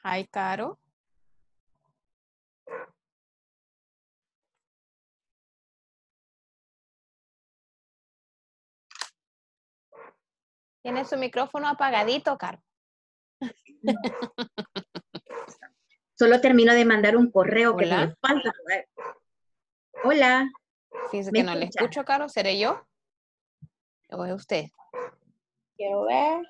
Hi, Caro. Tiene su micrófono apagadito, Caro. Solo termino de mandar un correo que Hola. me falta. Hola. Fíjese ¿Me que no le escucha? escucho, Caro. ¿Seré yo? ¿O es usted? Quiero ver.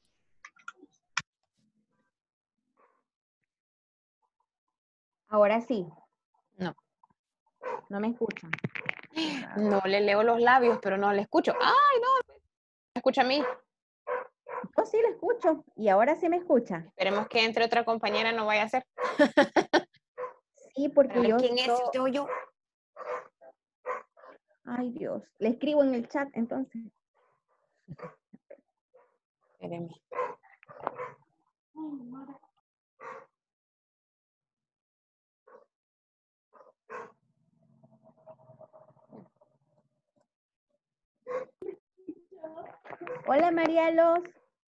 Ahora sí. No. No me escuchan. No le leo los labios, pero no le escucho. ¡Ay, no! ¿Me escucha a mí? Yo sí le escucho. Y ahora sí me escucha. Esperemos que entre otra compañera no vaya a ser. Sí, A porque ver yo... quién es, si usted o yo. Ay, Dios. Le escribo en el chat, entonces. Espéreme. Hola, Marielos.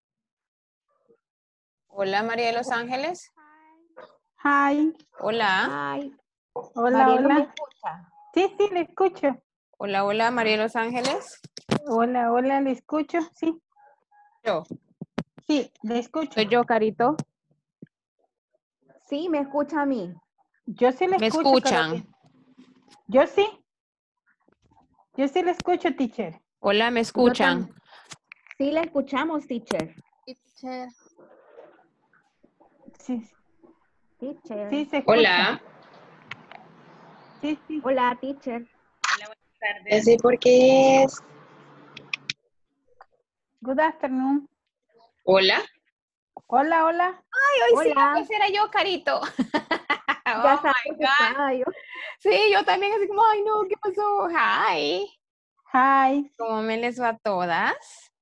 Hola, María de Los Ángeles. Hi. Hola. Ay. Hola, Marielos, ¿me hola. escucha? Sí, sí, le escucho. Hola, hola, María de Los Ángeles. Hola, hola, le escucho. Sí, Yo. sí, le escucho. Soy yo, Carito. Sí, me escucha a mí. Yo sí le ¿Me escucho, escuchan? Carolina. Yo sí. Yo sí le escucho, teacher. Hola, ¿me escuchan? Sí, la escuchamos, teacher. Teacher. Sí, Teacher. sí se escucha. Hola. Sí, sí. Hola, teacher. Hola, buenas tardes. Sí, ¿por qué es? Good afternoon. Hola. Hola, hola. Ay, hoy sí, Hola. pues era yo, Carito. Ya Oh sabes my que God. estaba yo. Sí, yo también así como, ay no, ¿qué pasó? Hi. Hi. ¿Cómo me les va a todas?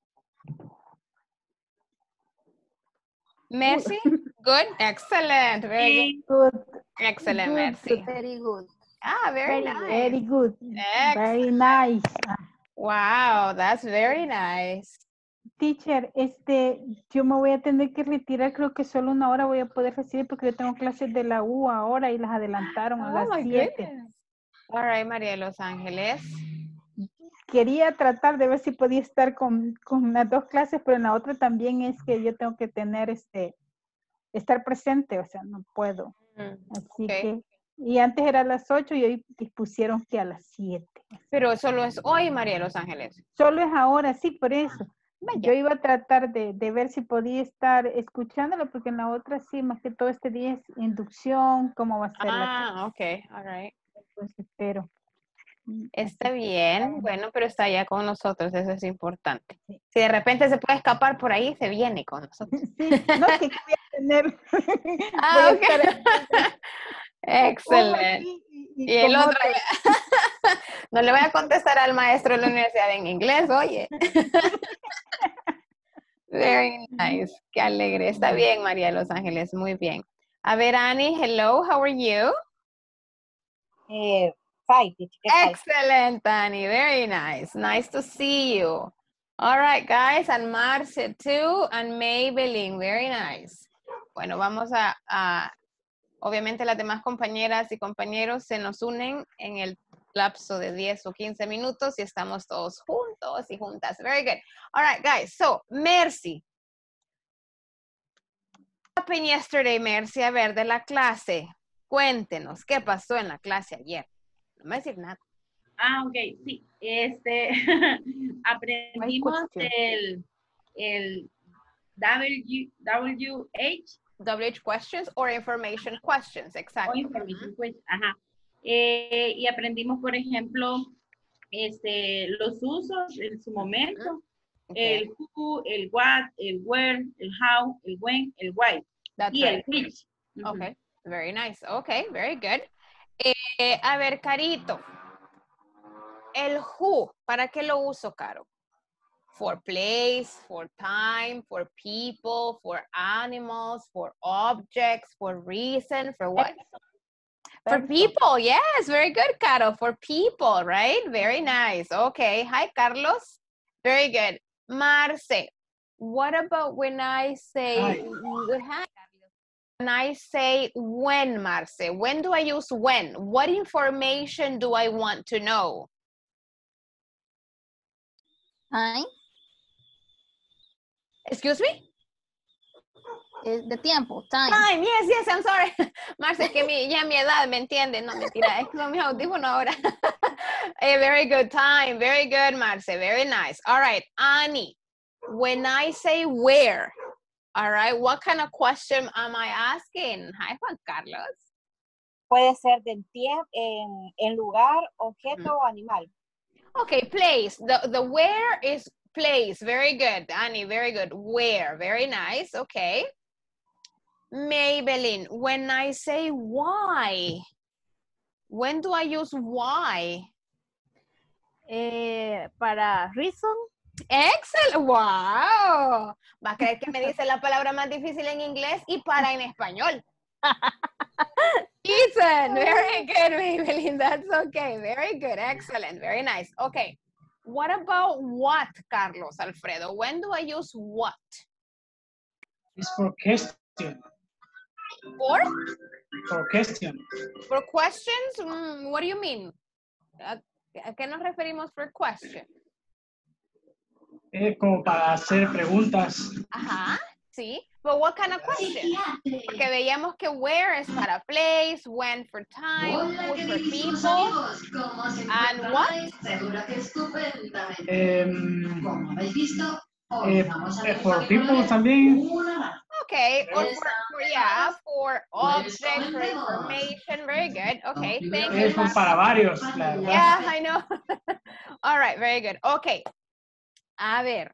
Mercy? Good? Excellent. Very good. Good. Excellent, Good. Mercy. Very good. Ah, very Very good. nice. Very good. Very Excellent. nice. Wow, that's very nice. Teacher, yo me voy a tener que retirar, creo que solo una hora voy a poder recibir porque yo tengo clases de la U ahora y las adelantaron a Oh las my 7. goodness. All right, María de Los Ángeles. Quería tratar de ver si podía estar con las dos clases, pero en la otra también es que yo tengo que tener estar presente, o sea, no puedo. Así Okay. que, y antes era a las 8 y hoy dispusieron que a las 7. Pero solo es hoy, María de Los Ángeles. Solo es ahora, sí, por eso. Vaya. Yo iba a tratar de ver si podía estar escuchándolo, porque en la otra sí, más que todo este día es inducción, cómo va a ser la clase. Ah, ok, all right. Entonces, pero. Está así que, bien, bueno, pero está allá con nosotros, eso es importante. Sí. Si de repente se puede escapar por ahí, se viene con nosotros. Sí, no, que aquí voy a tener, voy Ah, a ok. estar uno Excelente. aquí Y y el con otro, otro. no le voy a contestar al maestro de la universidad en inglés, oye. Very nice, qué alegre. Está bien, María de Los Ángeles, muy bien. A ver, Annie, hello, how are you? Fine, teacher. Excellent, Annie, very nice. Nice to see you. All right, guys, and Marce too, and Maybelline, very nice. Bueno, vamos obviamente las demás compañeras y compañeros se nos unen en el lapso de 10 o 15 minutos y estamos todos juntos y juntas. Very good. All right, guys, so, Mercy. What happened yesterday, Mercy? A ver, de la clase. Cuéntenos, ¿qué pasó en la clase ayer? No me va a decir nada. Ah, ok, sí. Aprendimos el WH WH questions or information questions, o exacto. information question. Ajá. Y aprendimos, por ejemplo, los usos en su momento. Okay. El who, el what, el where, el how, el when, el why. That's y right. el which. Okay, very nice. Okay, very good. A ver, Carito. El who, ¿para qué lo uso, Caro? For place, for time, for people, for animals, for objects, for reason, for what? For people, yes, very good, Caro. For people, right? Very nice. Okay, hi, Carlos. Very good. Marce, what about when I say, hi, I say when, Marce, when do I use when? What information do I want to know? Time. Excuse me? De tiempo. Time. Time, yes, I'm sorry. Marce, es que ya mi edad, ¿me entiende? No, mentira, es que son mis audífonos ahora. Very good time, very good, Marce, very nice. All right, Annie, when I say where, all right, what kind of question am I asking? Hi, Juan Carlos. Puede ser de tiempo, en lugar, objeto o animal. Okay, place. The where is place. Very good, Annie, very good. Where, very nice, okay. Maybelline, when I say why, when do I use why? Para reason. Excellent, wow. Va a creer que me dice la palabra más difícil en inglés y para en español. Ethan, very good, Maybelline, that's okay. Very good, excellent, very nice. Okay, what about what, Carlos Alfredo? When do I use what? It's for question. For question. For questions? What do you mean? ¿A qué nos referimos for question? Como para hacer preguntas. Ajá, sí. But what kind of question? Porque veíamos que where es para place, when for time, who for people, and what? For people también. Okay, or for object, for information, very good. Okay, thank you. Son para varios, la verdad. Yeah, I know. All right, very good. Okay. A ver.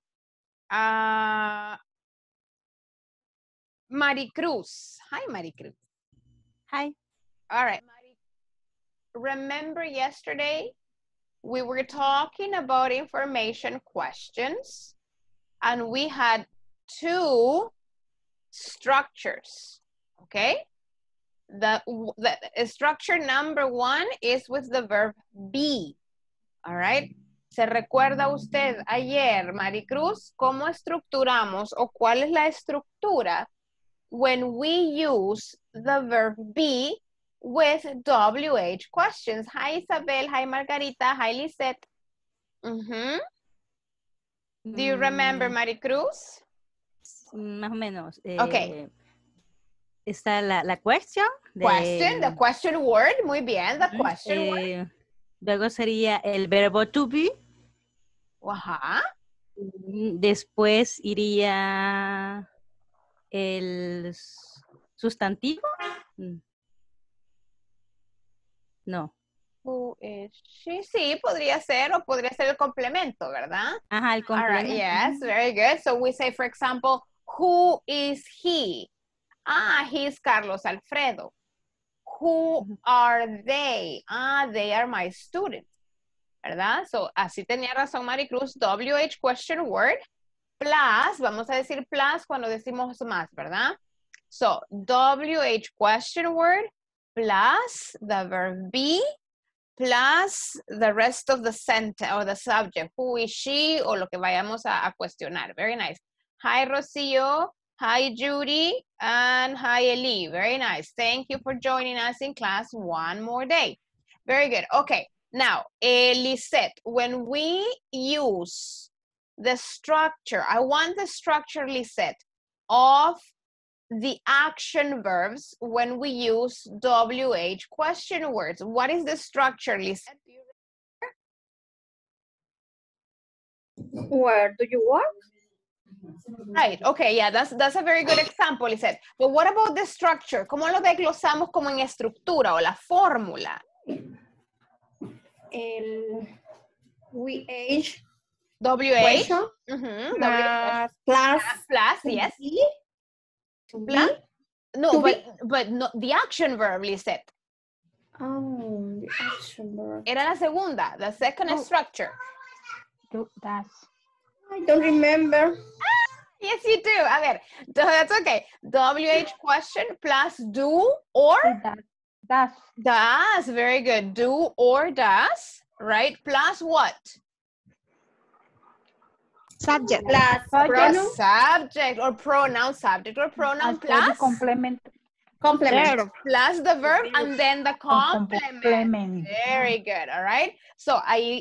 Maricruz. Hi, Maricruz. Hi. All right. Remember yesterday we were talking about information questions and we had two structures, okay? The structure number one is with the verb be, all right? ¿Se recuerda usted ayer, Maricruz, cómo estructuramos o cuál es la estructura when we use the verb be with WH questions? Hi, Isabel. Hi, Margarita. Hi, Lisette. Do you remember, Maricruz? Más o menos. Okay. Está la question. Question, the question word. Muy bien, the question word. Luego sería el verbo to be. Ajá. Después iría el sustantivo. No. Who is she? Sí, podría ser o podría ser el complemento, ¿verdad? Ajá, el complemento. All right, yes, very good. So we say, for example, who is he? Ah, he's Carlos Alfredo. Who are they? Ah, they are my students. ¿Verdad? So, así tenía razón Maricruz. WH question word. Plus, vamos a decir plus cuando decimos más, ¿verdad? So, WH question word plus the verb be plus the rest of the sentence or the subject. Who is she? O lo que vayamos a cuestionar. Very nice. Hi, Rocio. Hi, Judy. And hi, Eli. Very nice. Thank you for joining us in class one more day. Very good. Okay. Now, Lisette, when we use the structure, I want the structure, Lisette, of the action verbs when we use WH question words. What is the structure, Lisette? Do you remember? Where do you work? Right, okay, yeah, that's a very good example, Lisette. But what about the structure? ¿Cómo lo desglosamos como en estructura o la fórmula? El WH. WH. Plus, yes. Plus? No, but no, the action verb, Lisette. Oh, the action verb. Era la segunda, the second structure. That's. I don't remember. Yes, you do. A ver, that's okay. WH question plus do or? Does. Does, very good. Do or does, right? Plus what? Subject. Plus subject or pronoun, subject or pronoun plus? Complement. Complement. Verb plus the verb and then the complement. Complement. Very good, all right. So, ahí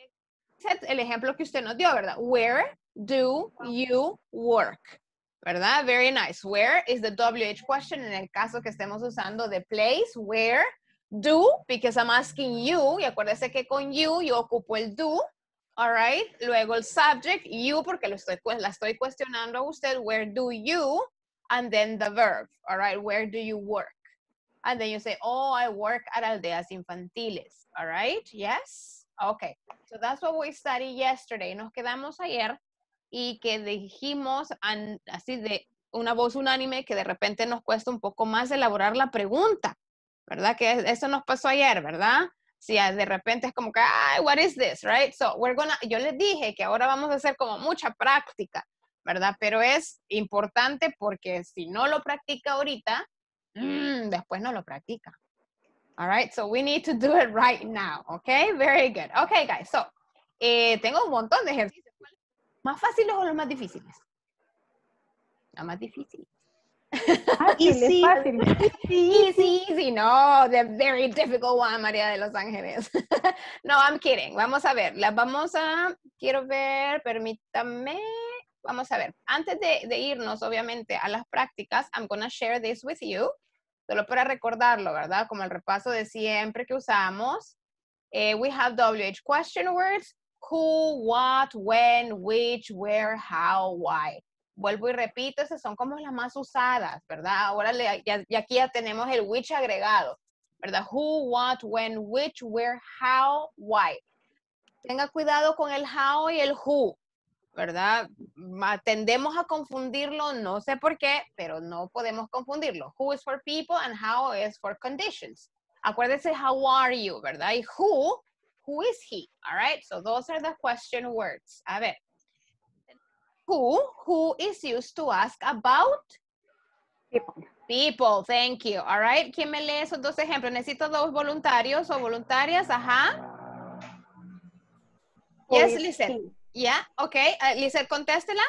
el ejemplo que usted nos dio, ¿verdad? Where do you work? ¿Verdad? Very nice. Where is the WH question en el caso que estemos usando the place. Where do, because I'm asking you, y acuérdese que con you yo ocupo el do, all right. Luego el subject, you, porque la estoy cuestionando a usted. Where do you? And then the verb, all right. Where do you work? And then you say, oh, I work at Aldeas Infantiles, all right. Yes? Okay. So that's what we studied yesterday. Nos quedamos ayer y que dijimos así de una voz unánime que de repente nos cuesta un poco más elaborar la pregunta, ¿verdad? Que eso nos pasó ayer, ¿verdad? Si de repente es como que, ay, what is this, right? So yo les dije que ahora vamos a hacer como mucha práctica, ¿verdad? Pero es importante porque si no lo practica ahorita, después no lo practica. All right, so we need to do it right now, okay? Very good. Okay, guys, so tengo un montón de ejercicios. ¿Más fáciles o los más difíciles? Los más difíciles. Fácil, fácil. Easy. No, the very difficult one, María de Los Ángeles. No, I'm kidding. Vamos a ver. Quiero ver, permítame. Vamos a ver. Antes de irnos, obviamente, a las prácticas, I'm going to share this with you. Solo para recordarlo, ¿verdad? Como el repaso de siempre que usamos. We have WH question words. Who, what, when, which, where, how, why. Vuelvo y repito, esas son como las más usadas, ¿verdad? Ahora aquí ya tenemos el which agregado, ¿verdad? Who, what, when, which, where, how, why. Tenga cuidado con el how y el who, ¿verdad? Tendemos a confundirlo, no sé por qué, pero no podemos confundirlo. Who is for people and how is for conditions. Acuérdense, how are you, ¿verdad? Y who is he? All right, so those are the question words. A ver. Who is used to ask about? People, thank you. All right, ¿quién me lee esos dos ejemplos? Necesito dos voluntarios o voluntarias, ajá. Yes, Lizeth. Yeah, okay. Lizeth, contéstela.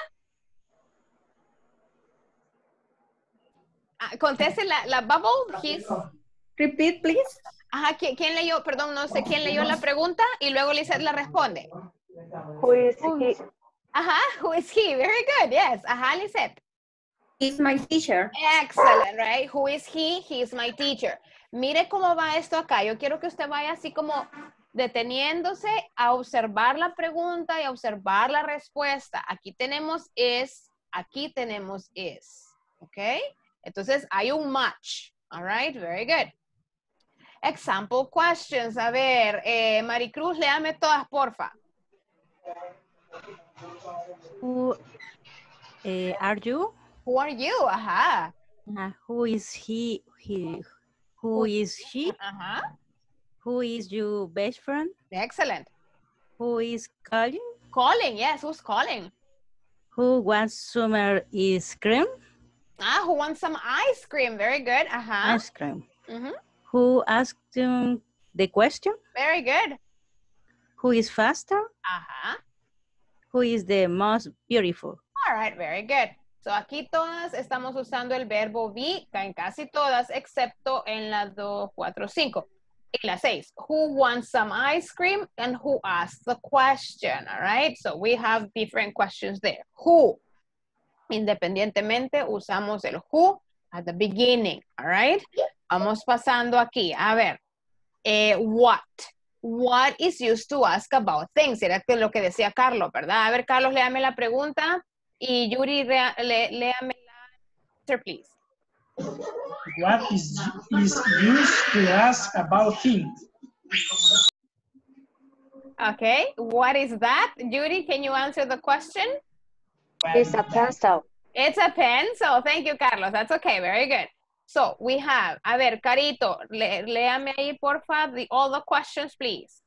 Conteste la bubble. Repeat, please. Ajá, ¿quién leyó? Perdón, no sé quién leyó la pregunta y luego Lizeth la responde. Who is he? Ajá, who is he? Very good, yes. Ajá, Lizeth. He's my teacher. Excellent, right? Who is he? He is my teacher. Mire cómo va esto acá. Yo quiero que usted vaya así como deteniéndose a observar la pregunta y a observar la respuesta. Aquí tenemos is, aquí tenemos is. ¿Ok? Entonces, hay un match. All right, very good. Example questions. A ver, Maricruz, léame todas, porfa. Who are you? Who are you? Ajá. Who is he? Who is she? Ajá. Who is your best friend? Excellent. Who is calling? Calling, yes. Who's calling? Who wants summer ice cream? Who wants some ice cream? Very good. Ajá. Ice cream. Who asked the question? Very good. Who is faster? Ajá. Who is the most beautiful? All right, very good. So aquí todas estamos usando el verbo be, en casi todas, excepto en la 2, 4, 5. En la 6, who wants some ice cream and who asked the question, all right? So we have different questions there. Who, independientemente, usamos el who at the beginning, all right? Vamos pasando aquí, a ver. What? What is used to ask about things? Era lo que decía Carlos, ¿verdad? A ver, Carlos, léame la pregunta. Y Yuri, léame la answer, please. What is used to ask about things? Okay, what is that? Yuri, can you answer the question? It's a pencil. It's a pencil. Thank you, Carlos. That's okay. Very good. So we have, a ver, Carito, léame ahí, porfa, all the questions, please.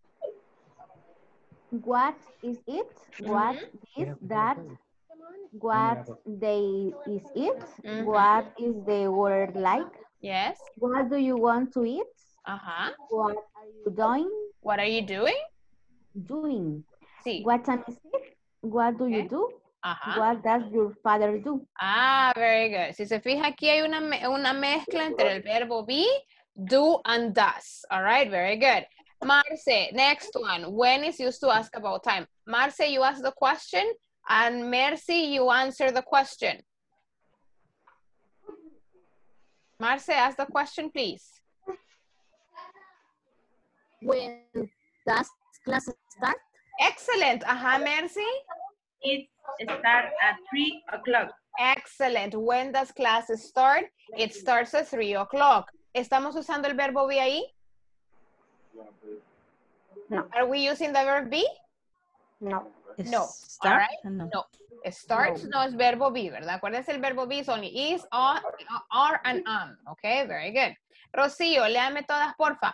What is it? What is that? What day is it? What is the weather like? Yes. What do you want to eat? Uh-huh. What are you doing? What are you doing? Doing. Sí. What time is it? What do you do? Ajá. What does your father do? Ah, very good. Si se fija, aquí hay una mezcla entre el verbo be, do, and does. All right, very good. Marce, next one. When is used to ask about time? Marce, you ask the question, and Mercy, you answer the question. Marce, ask the question, please. When does class start? Excellent. Ajá, Mercy. It starts at 3 o'clock. Excellent. When does class start? It starts at 3 o'clock. ¿Estamos usando el verbo be ahí? No. Are we using the verb be? No. No. Start? All right. No. Start no es verbo be, ¿verdad? Acuérdense, el verbo be es only is, are, and am. Okay, very good. Rocío, léame todas, porfa.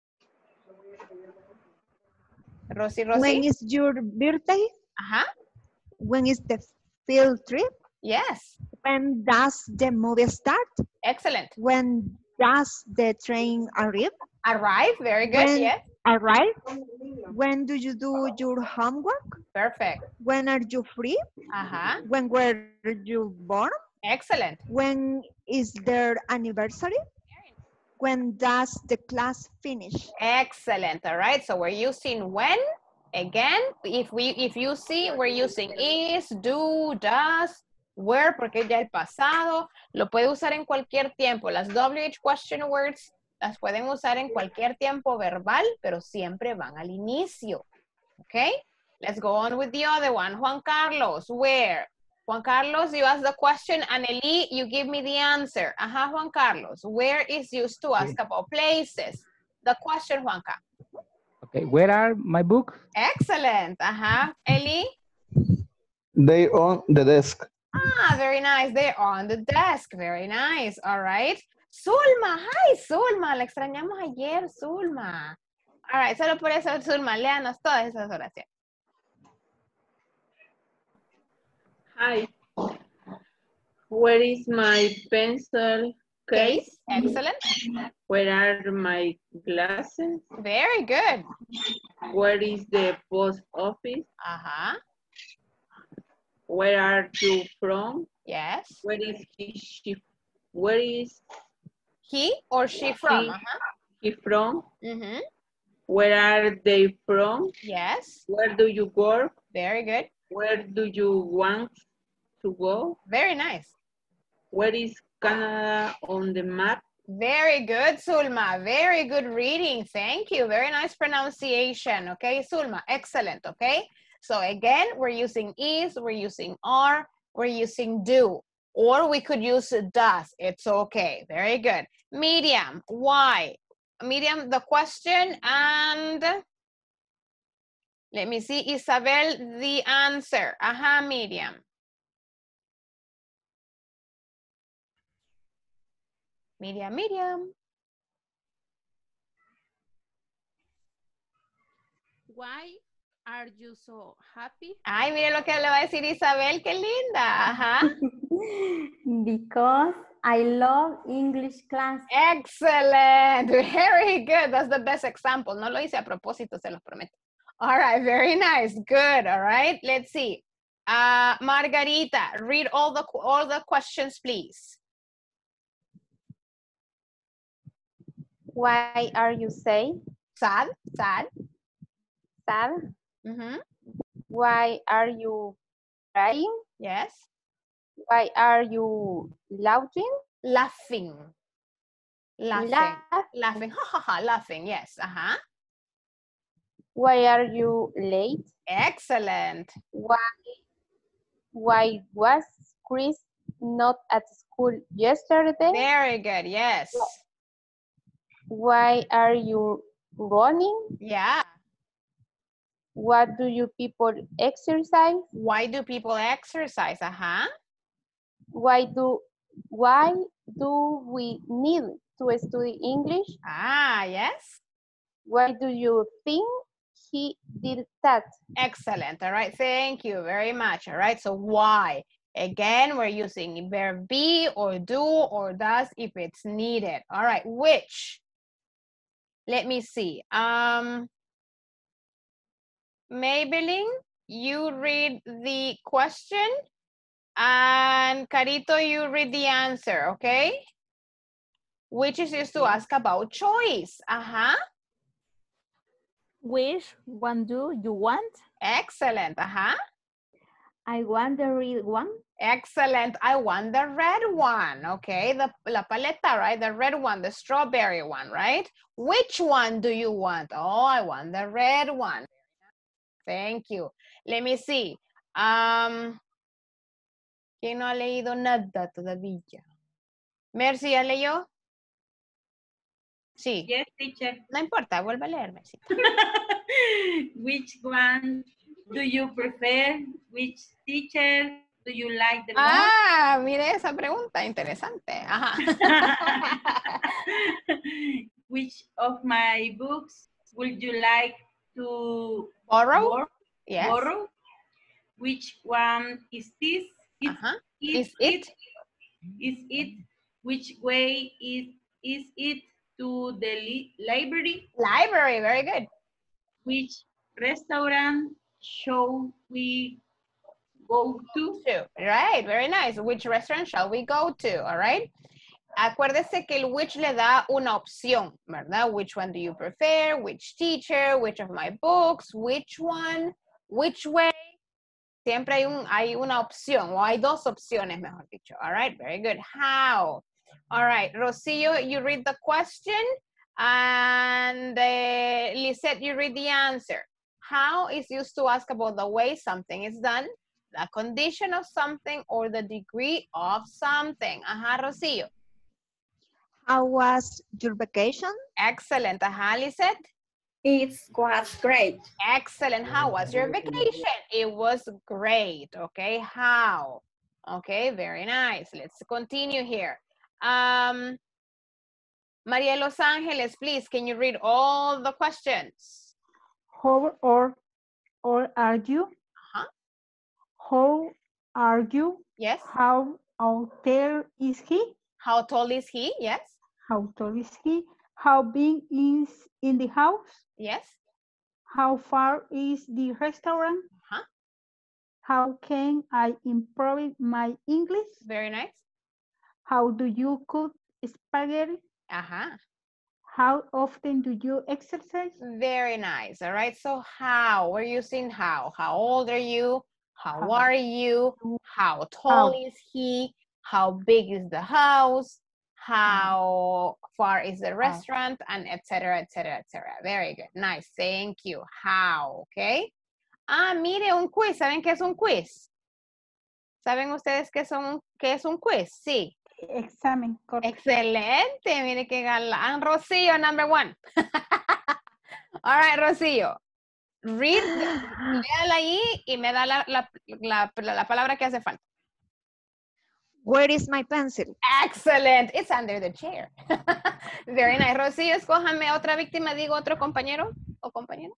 Rosy. When is your birthday? Ajá. When is the field trip? Yes. When does the movie start? Excellent. When does the train arrive? Arrive, very good, When yes. arrive? When do you do your homework? Perfect. When are you free? Ajá. When were you born? Excellent. When is their anniversary? When does the class finish? Excellent. All right. So we're using when. Again, if you see, we're using is, do, does, where, porque ya el pasado. Lo puede usar en cualquier tiempo. Las WH question words las pueden usar en cualquier tiempo verbal, pero siempre van al inicio. Okay? Let's go on with the other one. Juan Carlos, where? Juan Carlos, you ask the question, and Eli, you give me the answer. Ajá, Juan Carlos. Where is used to ask about places? The question, Juanca. Okay, where are my books? Excellent. Ajá. Eli? They're on the desk. Ah, very nice. They're on the desk. Very nice. All right. Zulma. Hi, Zulma. La extrañamos ayer, Zulma. All right. Solo por eso, Zulma, léanos todas esas oraciones. Hi. Where is my pencil case? Excellent. Where are my glasses? Very good. Where is the post office? Ajá. Where are you from? Yes. Where is he, where is he or she from? Ajá. He from? Mm-hmm. Where are they from? Yes. Where do you work? Very good. Where do you want to go? Very nice. Where is Canada on the map? Very good, Zulma. Very good reading. Thank you. Very nice pronunciation. Okay, Zulma. Excellent. Okay. So again, we're using is, we're using are, we're using do, or we could use does. It's okay. Very good. Miriam, why? Miriam, the question, and let me see, Isabel, the answer. Aha, Miriam. Miriam. Why are you so happy? Ay, mire lo que le va a decir Isabel, qué linda. Ajá. Because I love English class. Excellent. Very good. That's the best example. No lo hice a propósito, se los prometo. All right. Very nice. Good. All right. Let's see. Margarita, read all the questions, please. Why are you sad? Sad. Sad. Mm-hmm. Why are you crying? Yes. Why are you laughing? Laughing. Laughing. Ha ha ha. Laughing. Yes. Uh-huh. Why are you late? Excellent. Why was Chris not at school yesterday? Very good. Yes. Why are you running? Yeah. What do you people exercise? Why do people exercise? Uh-huh. Why do we need to study English? Ah, yes. Why do you think he did that? Excellent. All right. Thank you very much. All right. So why? Again, we're using verb be or do or does if it's needed. All right. Which? Let me see. Maybelline, you read the question. And Carito, you read the answer, okay? Which is used to ask about choice. Ajá. Which one do you want? Excellent. Ajá. I want the red one. Excellent. I want the red one. Okay. La paleta, right? The red one, the strawberry one, right? Which one do you want? Oh, I want the red one. Thank you. Let me see. ¿Quién no ha leído nada todavía? Mercy, ¿ya leyó? Sí. Yes, teacher. No importa, vuelve a leer, Mercy. Which one do you prefer? Which teacher do you like the most? Ah, mire esa pregunta, interesante. Ajá. Which of my books would you like to borrow? Yes. Borrow? Which one is this? Is it? Which way is it to the library? Library, very good. Which restaurant shall we go to? Right, very nice. Which restaurant shall we go to? All right. Acuérdese que el which le da una opción, ¿verdad? Which one do you prefer? Which teacher? Which of my books? Which one? Which way? Siempre hay una opción, o hay dos opciones, mejor dicho. All right, very good. How? All right, Rocio, you read the question, and Lisette, you read the answer. How is used to ask about the way something is done, the condition of something, or the degree of something. Ajá, Rocio. How was your vacation? Excellent. Ajá, Lisette. It was great. Excellent. How was your vacation? It was great. Okay, how? Okay, very nice. Let's continue here. Maria Los Angeles, please, can you read all the questions? How or are you? How are you? Yes. How tall is he? How tall is he? Yes. How tall is he? How big is in the house? Yes. How far is the restaurant? How can I improve my English? Very nice. How do you cook spaghetti? How often do you exercise? Very nice. All right. So how, we're using how. How old are you? How are you? How tall is he? How big is the house? How far is the restaurant? And etc., etc., etc. Very good. Nice. Thank you. How, okay? Ah, mire, un quiz. ¿Saben qué es un quiz? ¿Saben ustedes qué es un quiz? Sí. Examen. Correcto. Excelente. Mire qué galán. Rocío, number 1. All right, Rocío. Read, léala ahí y me da la palabra que hace falta. Where is my pencil? Excellent. It's under the chair. Very nice. Rocío, escójame otra víctima, digo otro compañero o compañera.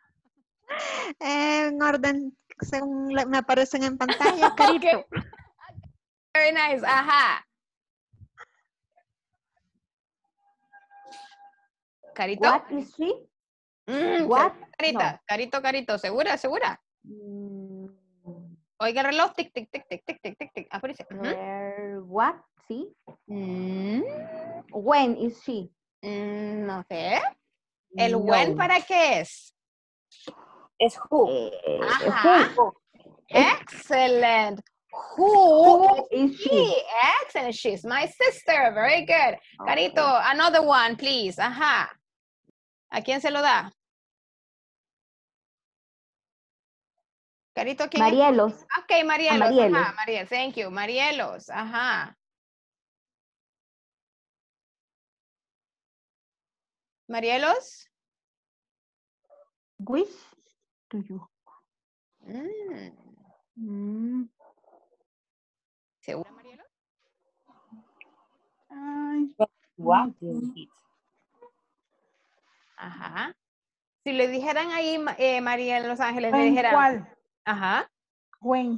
En orden, según me aparecen en pantalla, Carito. Okay. Very nice. Ajá. Carito. What is she? What? Carita, no. Carito, ¿segura? Oiga el reloj, tic, tic, tic, tic, tic, tic, tic, tic. Aparece. What? Sí. When is she? No sé. ¿El when para qué es? Es who. Who. Excellent. Who is she? Excellent. She's my sister. Very good. Okay. Carito, another one, please. Ajá. ¿A quién se lo da? Carito, ¿quién Marielos. Es? Ok, Marielos. Marielos. Ajá, Mariel, thank you. Marielos, ajá. Marielos. Which do you? ¿Segura, Marielos? What is it? Ajá. Si le dijeran ahí, María en Los Ángeles, le ¿En dijeran. cuál? Ajá. When.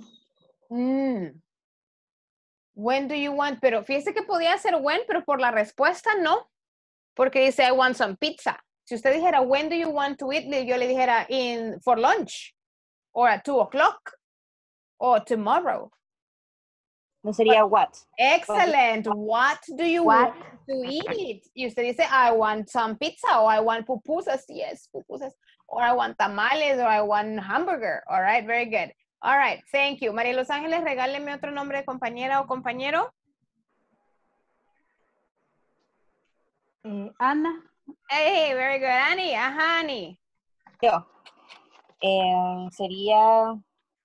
When do you want? Pero fíjese que podía ser when, pero por la respuesta no. Porque dice, I want some pizza. Si usted dijera, when do you want to eat? Yo le dijera, for lunch. Or at 2 o'clock? Or tomorrow? No sería what. Excellent. What do you want to eat? Y usted dice, I want some pizza, or I want pupusas. Yes, pupusas. Or I want tamales, or I want hamburger. All right, very good. All right, thank you. María Los Ángeles, regáleme otro nombre de compañera o compañero. Ana. Hey, very good. Annie, ajá, Annie. Yo. Sería...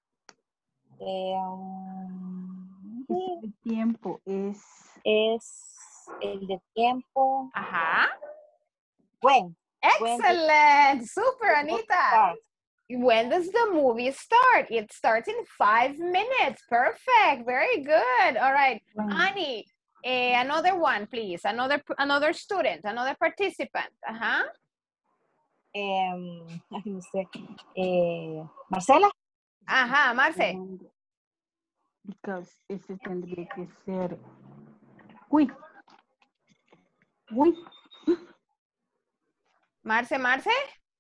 El tiempo es el de tiempo. Ajá. When. Excellent. Super, Anita. When does the movie start? It starts in 5 minutes. Perfect. Very good. All right. Annie, another one, please. Another student, another participant. Ajá. No sé. Marcela. Ajá, Marce. Because ese tendría que ser uy. Uy. Marce. Marce.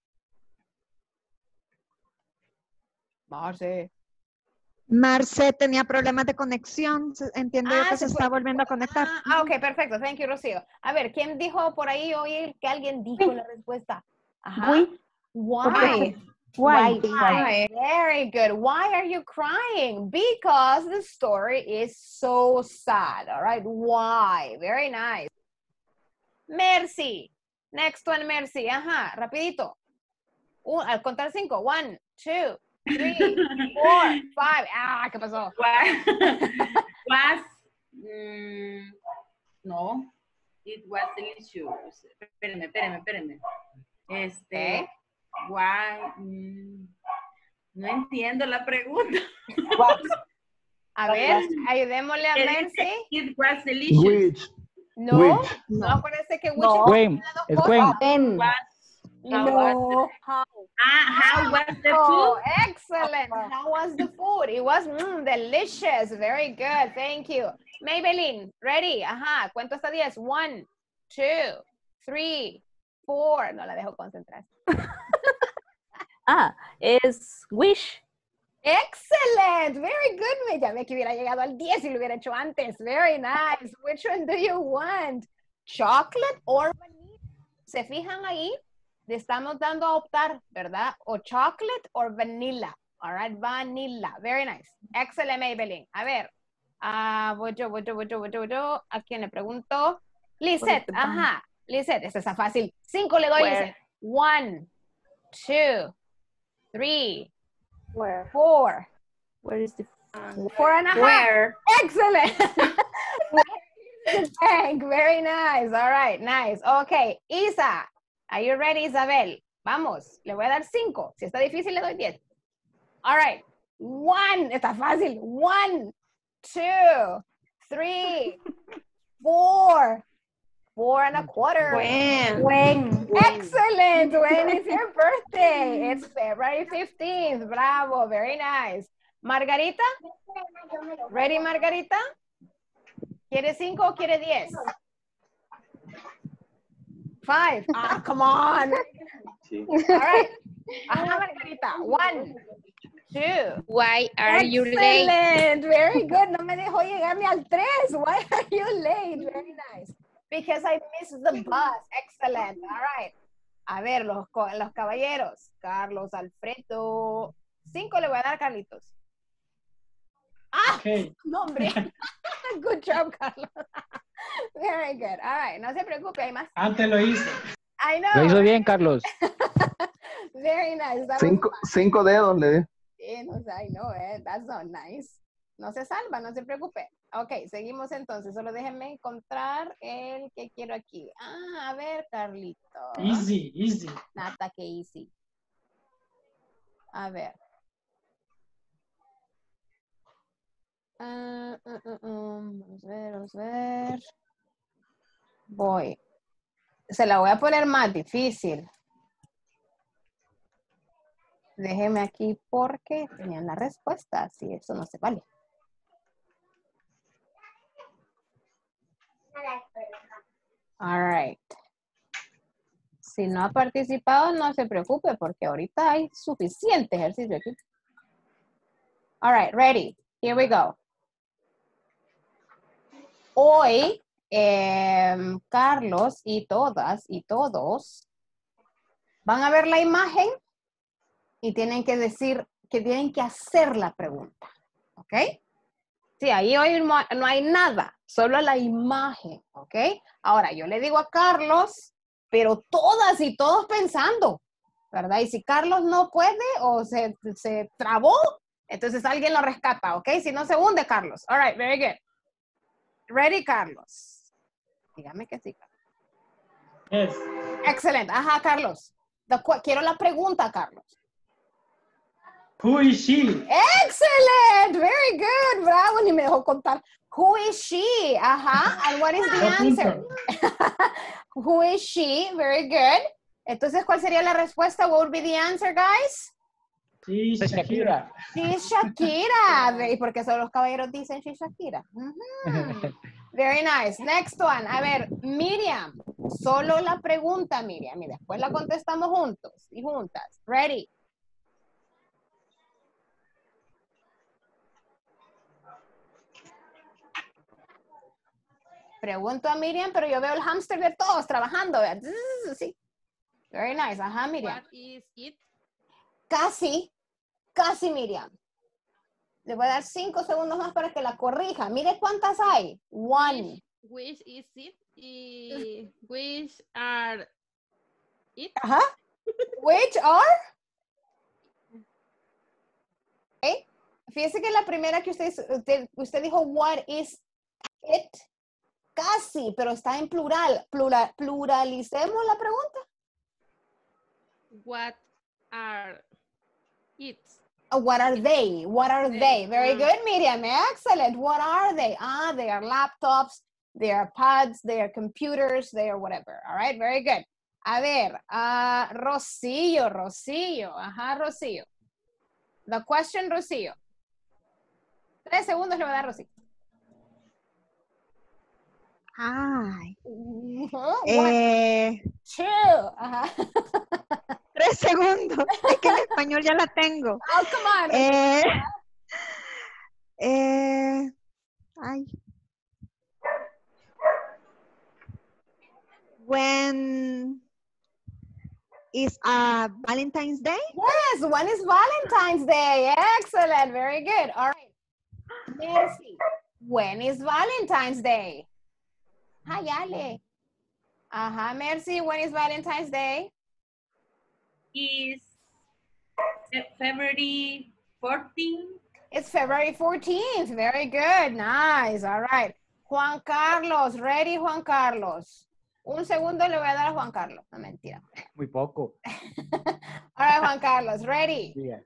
Marce tenía problemas de conexión. Entiendo yo que se está volviendo a conectar. Ok, perfecto. Thank you, Rocío. A ver, ¿quién dijo por ahí hoy que alguien dijo la respuesta? Ajá. Why? Why? Very good. Why are you crying? Because the story is so sad. All right. Why? Very nice. Mercy. Next one, Mercy. Ajá. Rapidito. Al contar 5. 1, 2, 3, 4, 5. Ah, ¿qué pasó? Was, no. It was delicious. Espérenme. Why, no entiendo la pregunta. A ver, ayudémosle a Mercy. It was delicious. Which? No, Which? no, acuérdense que which No. When. Es when. No. How was the Oh, food? excellent. How was the food? It was delicious. Very good. Thank you. Maybelline, ready? Ajá. Cuento hasta 10. 1, 2, 3, 4. No la dejo concentrar. Es wish. Excellent. Very good. Me llamé que hubiera llegado al 10 y lo hubiera hecho antes. Very nice. Which one do you want? Chocolate or vanilla? ¿Se fijan ahí? Le estamos dando a optar, ¿verdad? O chocolate or vanilla. All right, vanilla. Very nice. Excellent, Maybelline. A ver. Voy yo. ¿A quién le pregunto? Lisette. Ajá. Lisette, esta está fácil. 5 le doy, Lisette. 1, 2, 3, 4. Where is the 4.5. Where? Excellent. Thank. Very nice. All right, nice. Okay, Isa. Are you ready, Isabel? Vamos, le voy a dar 5. Si está difícil, le doy 10. All right. 1. Está fácil. 1, 2, 3, 4. 4.25. When? Excellent. When is your birthday? It's February 15th. Bravo. Very nice. Margarita? Ready, Margarita? ¿Quiere 5 o quiere 10? 5. Ah, come on. All right. Ajá, Margarita. 1, 2. Why are you late? Excellent. Very good. No me dejó llegar ni al 3. Why are you late? Very nice. Because I missed the bus. Excellent. All right. A ver, los caballeros. Carlos Alfredo. 5 le voy a dar a Carlitos. Okay. No, hombre. Good job, Carlos. Very good. All right. No se preocupe, hay más. Antes lo hice. I know. Lo hizo bien, Carlos. Very nice. That Cinco dedos le di. Sí, no sé, I know, that's not nice. No se salva, no se preocupe. Ok, seguimos entonces. Solo déjenme encontrar el que quiero aquí. A ver, Carlito. Easy. Nata, que easy. A ver. Vamos a ver. Voy. Se la voy a poner más difícil. Déjeme aquí porque tenían la respuesta. Si eso no se vale. All right. Si no ha participado, no se preocupe porque ahorita hay suficiente ejercicio aquí. All right, ready. Here we go. Hoy, Carlos y todas y todos van a ver la imagen y tienen que decir, que tienen que hacer la pregunta. ¿Ok? Sí, ahí hoy no hay nada, solo la imagen. ¿Ok? Ahora, yo le digo a Carlos, pero todas y todos pensando, ¿verdad? Y si Carlos no puede o se trabó, entonces alguien lo rescata, ¿ok? Si no se hunde, Carlos. All right, very good. Ready, Carlos. Dígame que sí. Yes. Excelente. Ajá, Carlos. Quiero la pregunta, Carlos. Who is she? Excellent. Very good. Bravo, ni me dejó contar. Who is she? Ajá. And what is the answer? Who is she? Very good. Entonces, ¿cuál sería la respuesta? What would be the answer, guys? She's Shakira. She's Shakira. ¿Y por qué solo los caballeros dicen she's Shakira? Very nice. Next one. A ver, Miriam. Solo la pregunta, Miriam. Y después la contestamos juntos y juntas. Ready. Pregunto a Miriam, pero yo veo el hámster de todos trabajando. Sí. Very nice. Ajá, Miriam. What is it? Casi, Miriam. Le voy a dar 5 segundos más para que la corrija. Mire cuántas hay. One. Which is it? Y which are it? Ajá. Which are? Okay. Fíjese que la primera que usted dijo, what is it? Casi, pero está en plural. Pluralicemos la pregunta. What are it? What are they? What are they? Very good, Miriam. Excellent. What are they? They are laptops, they are pads, they are computers, they are whatever. All right, very good. A ver, Rocío. Ajá, Rocío. The question, Rocío. 3 segundos le voy a dar, Rocío. Ay. 1, 2. Ajá. 3 segundos. Es que en español ya la tengo. Oh, come on. Ay. When is Valentine's Day? Yes, when is Valentine's Day? Excellent, very good. All right. Mercy, when is Valentine's Day? Hi, Ale. Ajá, Mercy, when is Valentine's Day? Is February 14th. It's February 14th. Very good. Nice. All right. Juan Carlos. Ready, Juan Carlos. 1 segundo le voy a dar a Juan Carlos. No, mentira. Muy poco. All right, Juan Carlos. Ready? Yeah.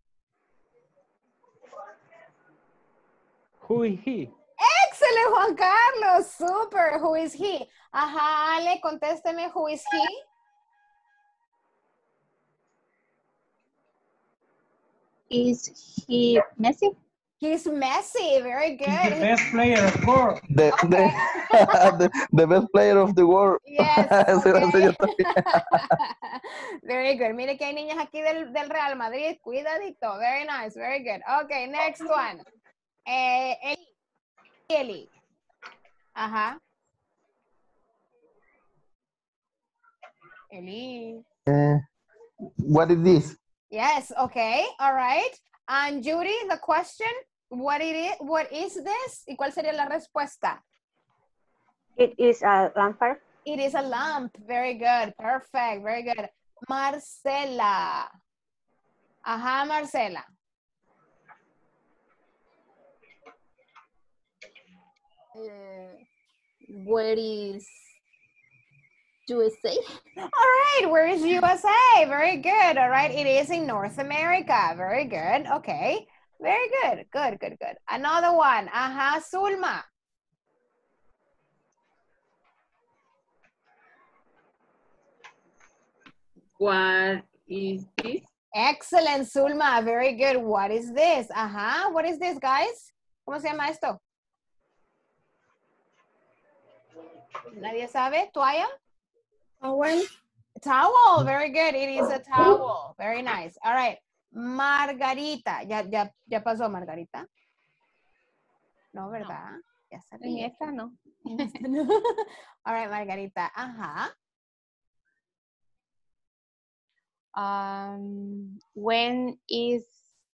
Who is he? Excellent, Juan Carlos. Super. Who is he? Ajá, Ale, contésteme. Who is he? Is he Messi? He's Messi. Very good. He's the best player of the world. The best player of the world. Yes. Okay. Very good. Mire que hay niñas aquí del Real Madrid. Cuidadito. Very nice. Very good. Okay, next one. Eli. Ajá. Eli. What is this? Yes, okay, all right. And Judy, the question, what is this? ¿Y cuál sería la respuesta? It is a lamp. It is a lamp. Very good, perfect, very good. Marcela. Ajá, Marcela. Where is USA? All right, where is USA? Very good. All right, it is in North America. Very good. Okay, very good. Good. Another one. Ajá, Zulma. What is this? Excellent, Zulma. Very good. What is this? Ajá, what is this, guys? ¿Cómo se llama esto? ¿Nadie sabe? ¿Toalla? Towel. Towel. Very good. It is a towel. Very nice. All right. Margarita. ¿Ya pasó Margarita? No, ¿verdad? Ya En sabía. esta no. En esta no. All right, Margarita. Ajá. When is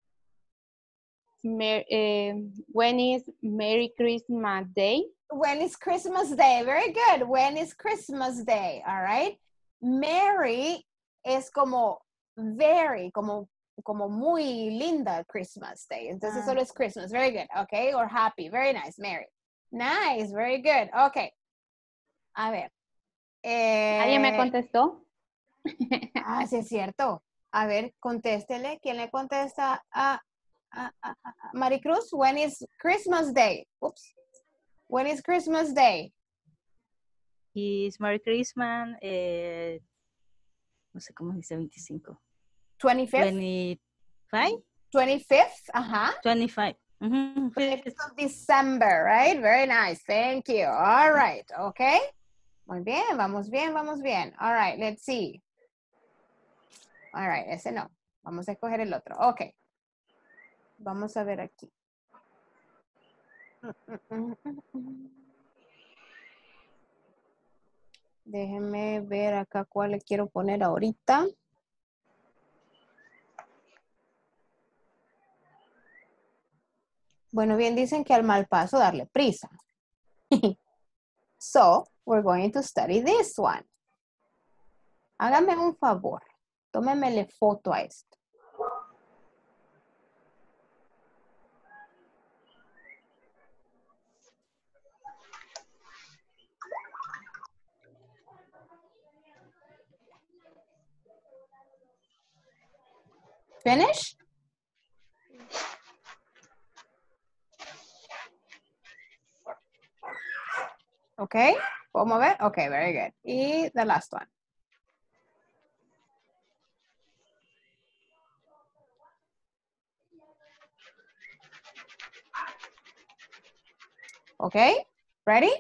Merry Christmas Day? When is Christmas Day? Very good. When is Christmas Day? All right. Merry es como very, como muy linda Christmas Day. Entonces solo es Christmas. Very good. Okay. Or happy. Very nice. Merry. Nice. Very good. Okay. A ver. ¿Nadie me contestó? Sí es cierto. A ver, contéstele. ¿Quién le contesta a Maricruz? When is Christmas Day? Oops. When is Christmas Day? Is Merry Christmas. No sé cómo dice 25. 25th? 25? 25th, ajá. 25. 5th of December, right? Very nice. Thank you. All right. Okay. Muy bien. Vamos bien, vamos bien. All right. Let's see. All right. Ese no. Vamos a escoger el otro. Okay. Vamos a ver aquí. Déjenme ver acá cuál le quiero poner ahorita. Bueno, bien dicen que al mal paso darle prisa. So, we're going to study this one. Hágame un favor. Tómemele foto a esto. Finish? Okay. ¿Puedo mover? Okay, very good. Y the last one. Okay, ready?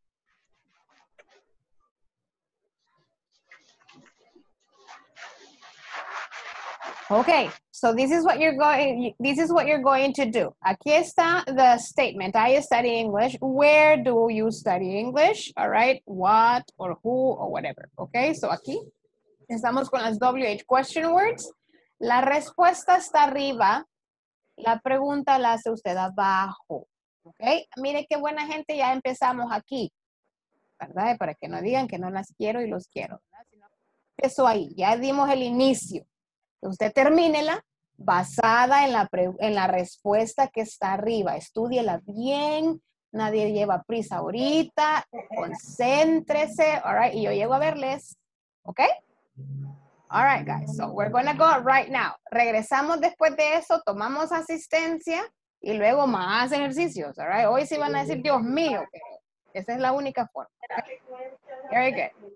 Okay, so this is what you're going to do. Aquí está the statement. I study English. Where do you study English? All right, what or who or whatever. Okay, so aquí estamos con las WH question words. La respuesta está arriba. La pregunta la hace usted abajo. Okay, mire qué buena gente, ya empezamos aquí. ¿Verdad? Para que no digan que no las quiero y los quiero. Eso ahí, ya dimos el inicio. Usted termínela basada en la respuesta que está arriba. Estúdiela bien. Nadie lleva prisa ahorita. Concéntrese. All right. Y yo llego a verles. ¿Ok? All right, guys. So we're going to go right now. Regresamos después de eso. Tomamos asistencia. Y luego más ejercicios. All right. Hoy sí van a decir, Dios mío. Pero esa es la única forma. Okay? Very good.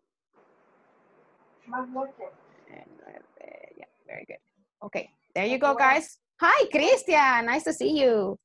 Yeah, very good. Okay, there you go, guys. Hi, Christian. Nice to see you.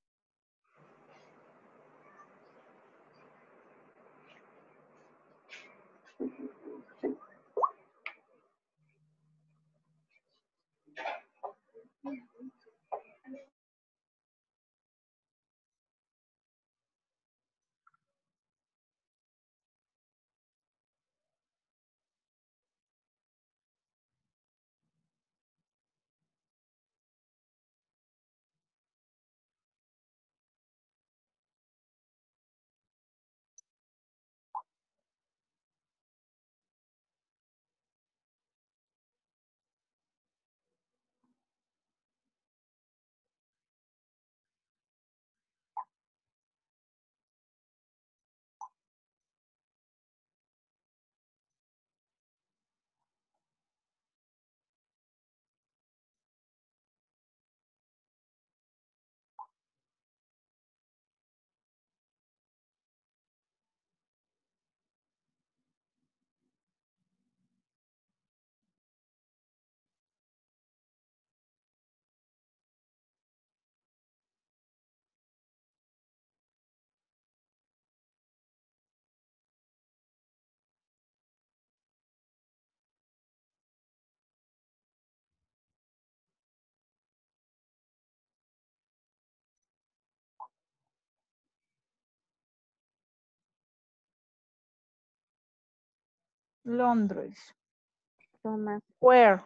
Londres. Thomas. Where.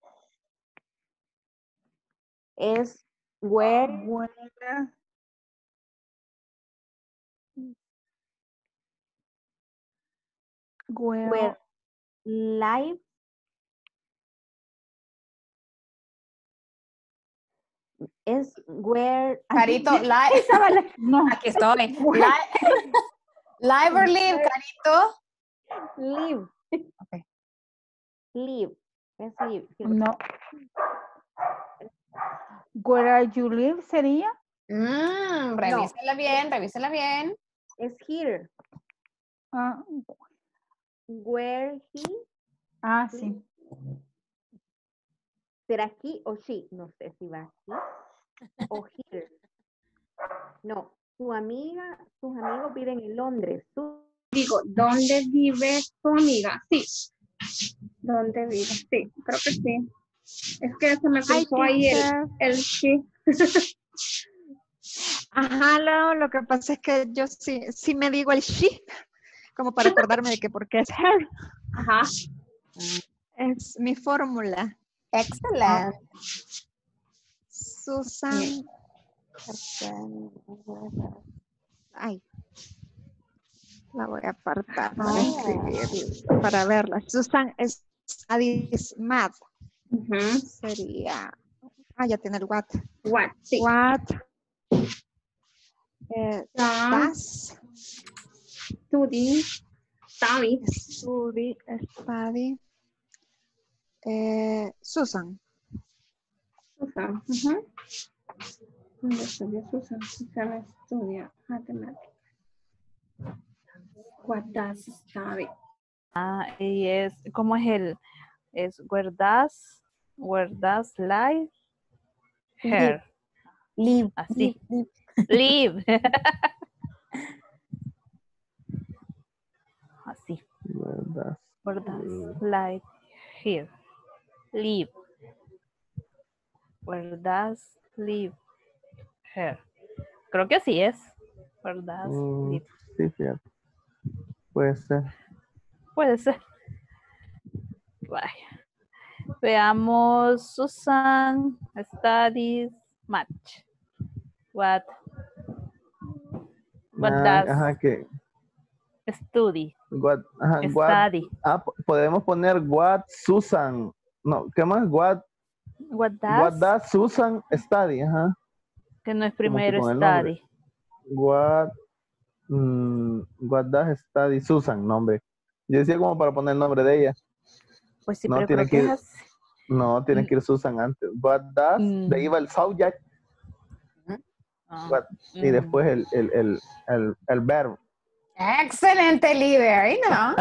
Es where. Where live. Es where. Carito, live. No. Aquí estoy. Live or live, Carito. Live. Okay. Live. Es live. No. Where are you live sería? Revísela bien, revísela bien. Es here. Where he. Sí. ¿Será aquí o she? No sé si va aquí o here. No, sus amigos viven en Londres. Digo, ¿dónde vive tu amiga? Sí. ¿Dónde vive? Sí, creo que sí. Es que se me cruzó ahí el sí. Ajá, lo que pasa es que yo sí me digo el she, como para acordarme de que porque es her. Ajá. Es mi fórmula. Excelente. Susan. Ay. La voy a apartar para escribir, para verla. Susan studies math. Sería. Ya tiene el what. What, sí. What does study. Susan. Susan. ¿Dónde estudia Susan? Susan estudia matemáticas. What does study? Y es, ¿cómo es es where does lie her? Live. Así. Live. Así. Where does lie here? Live. Where does live her? Creo que así es. Where does live. Sí, fíjate. Puede ser. Puede ser. Vaya. Veamos. Susan studies math. What does que study? Study. Podemos poner what Susan. No, ¿qué más? What does Susan study? Que no es primero study. What does study Susan? Nombre. Yo decía como para poner el nombre de ella. Pues sí, no, pero tiene creo que es... No, tiene que ir Susan antes. What does, de ahí va el subject. Y después el verbo. Excelente, Liber. No.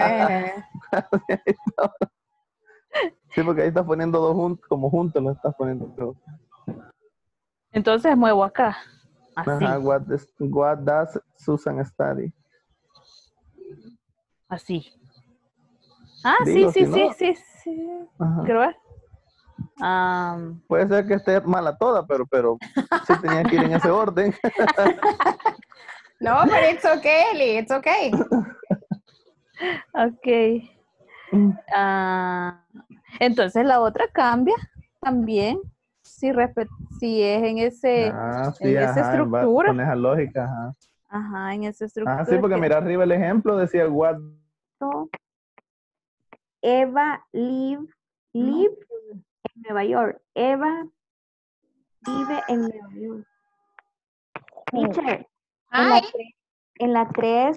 Sí, porque ahí estás poniendo dos juntos, como juntos lo estás poniendo todo. Entonces muevo acá. Así. Ajá, what does Susan study? Así. Digo, sí. Ajá. Quiero ver. Puede ser que esté mala toda, pero sí tenía que ir en ese orden. No, pero it's okay, Lee, it's okay. Ok. Entonces la otra cambia también. Si es en esa estructura. Con esa lógica, Ajá, en esa estructura. Sí, porque mira arriba el ejemplo decía what. Eva live en Nueva York. Eva vive en Nueva York. Teacher, en la 3,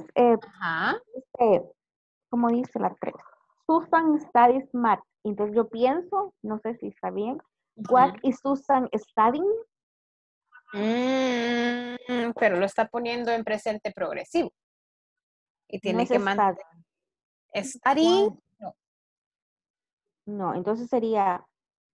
¿cómo dice la 3? Susan studies math. Entonces yo pienso, no sé si está bien. What is Susan studying? Pero lo está poniendo en presente progresivo. Y tiene que mantener. Study. No, entonces sería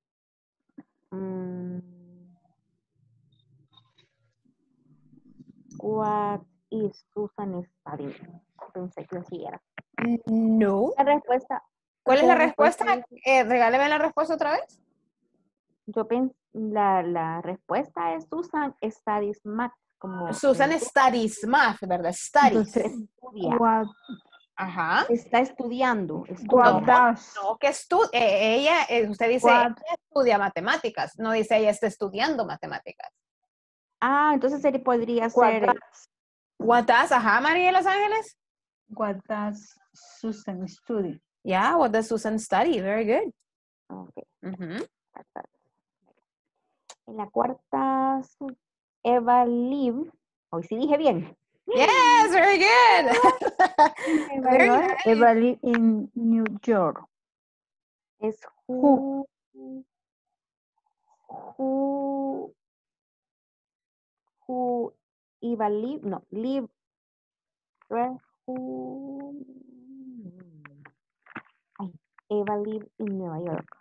what is Susan studying? Pensé que así era. No. La respuesta. ¿Cuál es la respuesta? Regáleme la respuesta otra vez. Yo pensé, la respuesta es Susan studies math. Como Susan studies math, ¿verdad? Studies. Entonces, Ajá. Está estudiando. What does? No, que ella, usted dice, ella estudia matemáticas. No dice ella está estudiando matemáticas. Ah, entonces podría What ser. does? What does, ajá, María de Los Ángeles. What does Susan study? Yeah, what does Susan study? Very good. Okay. Ujú. En la cuarta, Eva live. Hoy sí dije bien. Yes, very good. Very nice. Eva live in New York. Es who Eva live, no, live, Eva live in Nueva York.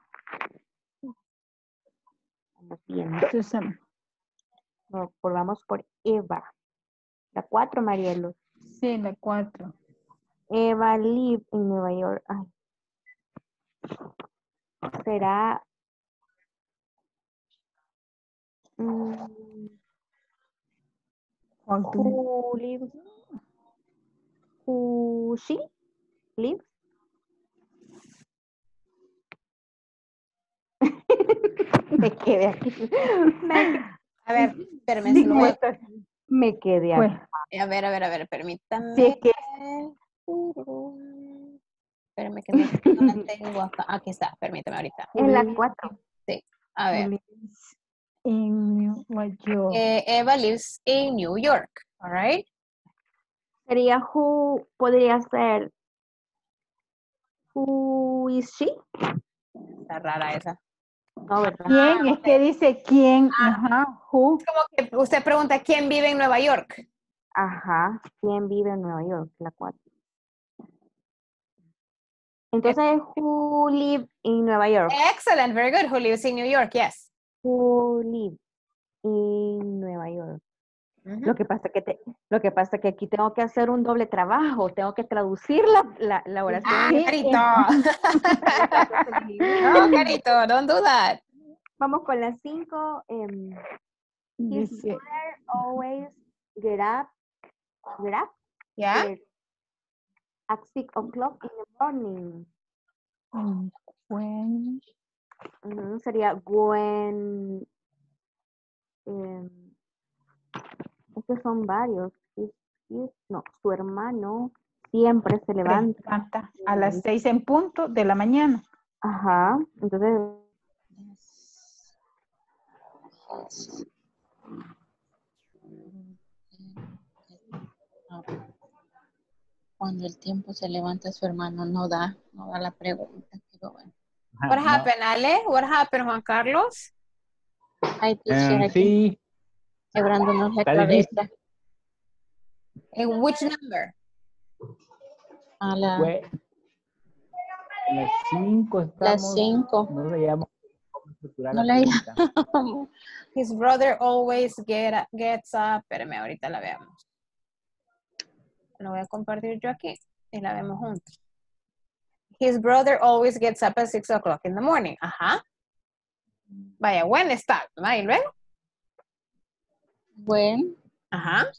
Vamos viendo. Susan. No, volvamos por Eva. La 4, Marielo. Sí, la 4. Eva live in Nueva York. Ay. Será who lives, who she lives. Me quedé aquí. A ver, espérame. Me quedé aquí. A ver, permítame. Sí, es que... Espérame que no la tengo acá. Aquí está, permítame ahorita. En la 4. Sí, a ver. In New York. Eva lives in New York, all right? Sería who, podría ser who is she? Está rara esa. No, ¿verdad? ¿Quién? Es que dice quién, ajá, who. Es como que usted pregunta, ¿quién vive en Nueva York? Ajá, ¿quién vive en Nueva York? La 4. Entonces, who live in Nueva York? Excellent, very good. Who lives in New York? Yes. Who live in Nueva York. Lo que pasa que aquí tengo que hacer un doble trabajo, tengo que traducir la oración. Ah, Carito. No, Carito, don't do that. Vamos con las 5. His Dice, mother always get up. Yeah. At 6 o'clock in the morning. when, Sería when. Estos son varios. No, su hermano siempre se levanta a las 6 en punto de la mañana. Ajá, entonces. Cuando el tiempo se levanta, su hermano no da la pregunta. Pero bueno. What happened, Ale? What happened, Juan Carlos? Ay, teacher, aquí. Sí. Quebrándonos la Está cabeza. In which number? A la... Las 5 estamos. Las 5. No le llamo cómo estructurar No la le pregunta. His brother always gets up. Espérame, ahorita la veamos. Lo voy a compartir yo aquí y la vemos juntos. His brother always gets up at 6 o'clock in the morning. Ajá. Vaya, when está, ¿verdad? ¿Y luego? When. Ajá.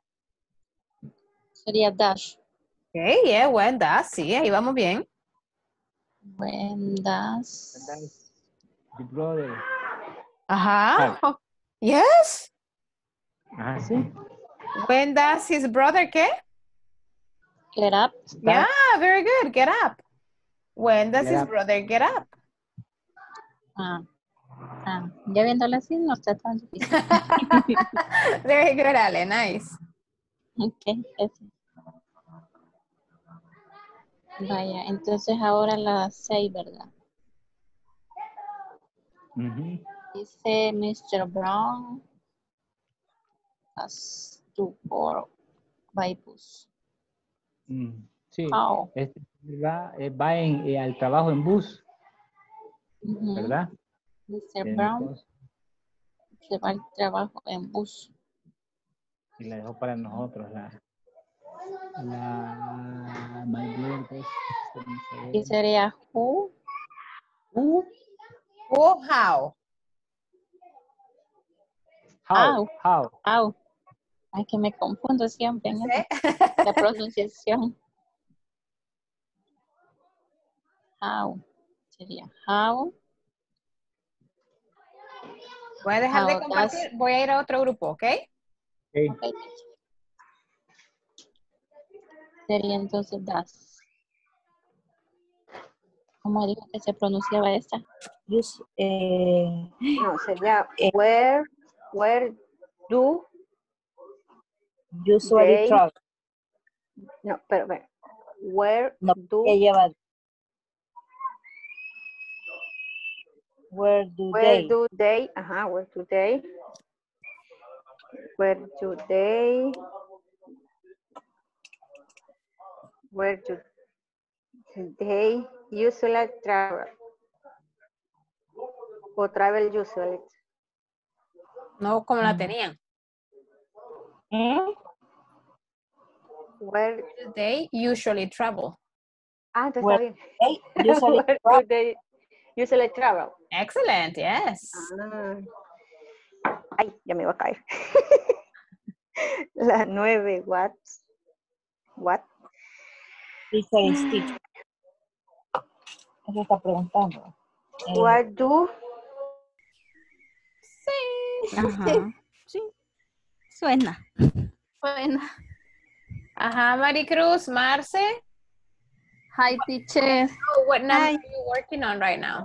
Sería dash. Okay, yeah, when does. Sí, ahí vamos bien. When does. The brother. Ajá. Oh, yes. Ah, sí. When does his brother qué? Get up. Yeah, very good. Get up. When does Get his up. brother get up? Ya viéndolo así, no está tan difícil. Very good, Ale. Nice. Ok, eso. Vaya, entonces ahora las 6, ¿verdad? Dice Mr. Brown has to go by bus. Sí. How? Va al trabajo en bus, ¿verdad? Mr. Brown se va al trabajo en bus. Y la dejo para nosotros. Y sería who? How? How. Ay, que me confundo siempre en la pronunciación. How. Sería how. Voy a dejar de How compartir. does- Voy a ir a otro grupo, ¿ok? Ok. Sería entonces does. ¿Cómo dijo que se pronunciaba esta? No, sería where do Usually they, travel. no, pero, where No, do, que lleva. Where do where they? do they, where do they, where do they, where do they usually travel, o travel usually. No como la tenían. Where Do they usually travel? entonces Where está bien. they usually Where do they usually travel? Excellent, yes. Ay, ya me iba a caer. La 9, what? Teacher is teacher. Eso está preguntando. What do? Sí. Ajá. Sí. Suena. Buena. Ajá, Maricruz, Marce. Hi, teacher. Oh, what number Hi. are you working on right now?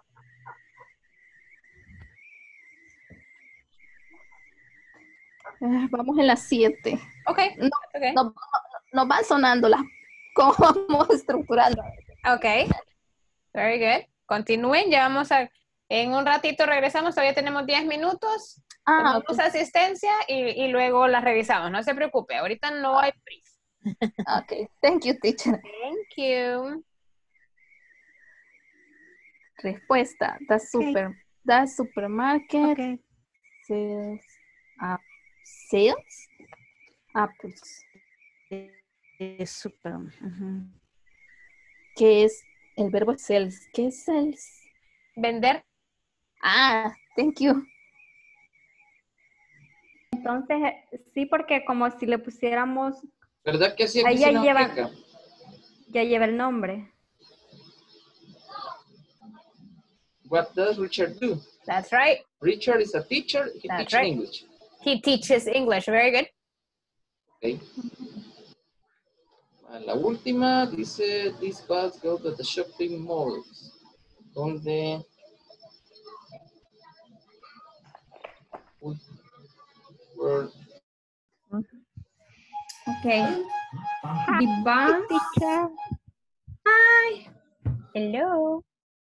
Vamos en las 7. Okay. No, Okay. nos van sonando las cómo vamos estructurando. Okay. Very good. Continúen, ya vamos a, en un ratito regresamos, todavía tenemos 10 minutos. Tomamos Ok. asistencia y luego la revisamos, no se preocupe, ahorita no hay prisa. Ok, thank you, teacher. Thank you. Respuesta, the supermarket Okay. sells, sales apples. Super. Ujú. ¿Qué es el verbo sells? ¿Qué es sells? Vender. Thank you. Entonces, sí, porque como si le pusiéramos, ¿Verdad que sí aquí ahí se ya nos lleva, aplica? ya lleva el nombre. What does Richard do? That's right. Richard is a teacher. He That's teaches right. English. He teaches English. Very good. Okay. La última dice, these bus go to the shopping malls. Donde... Where... Okay. The bus. Teacher. Hi. Hello.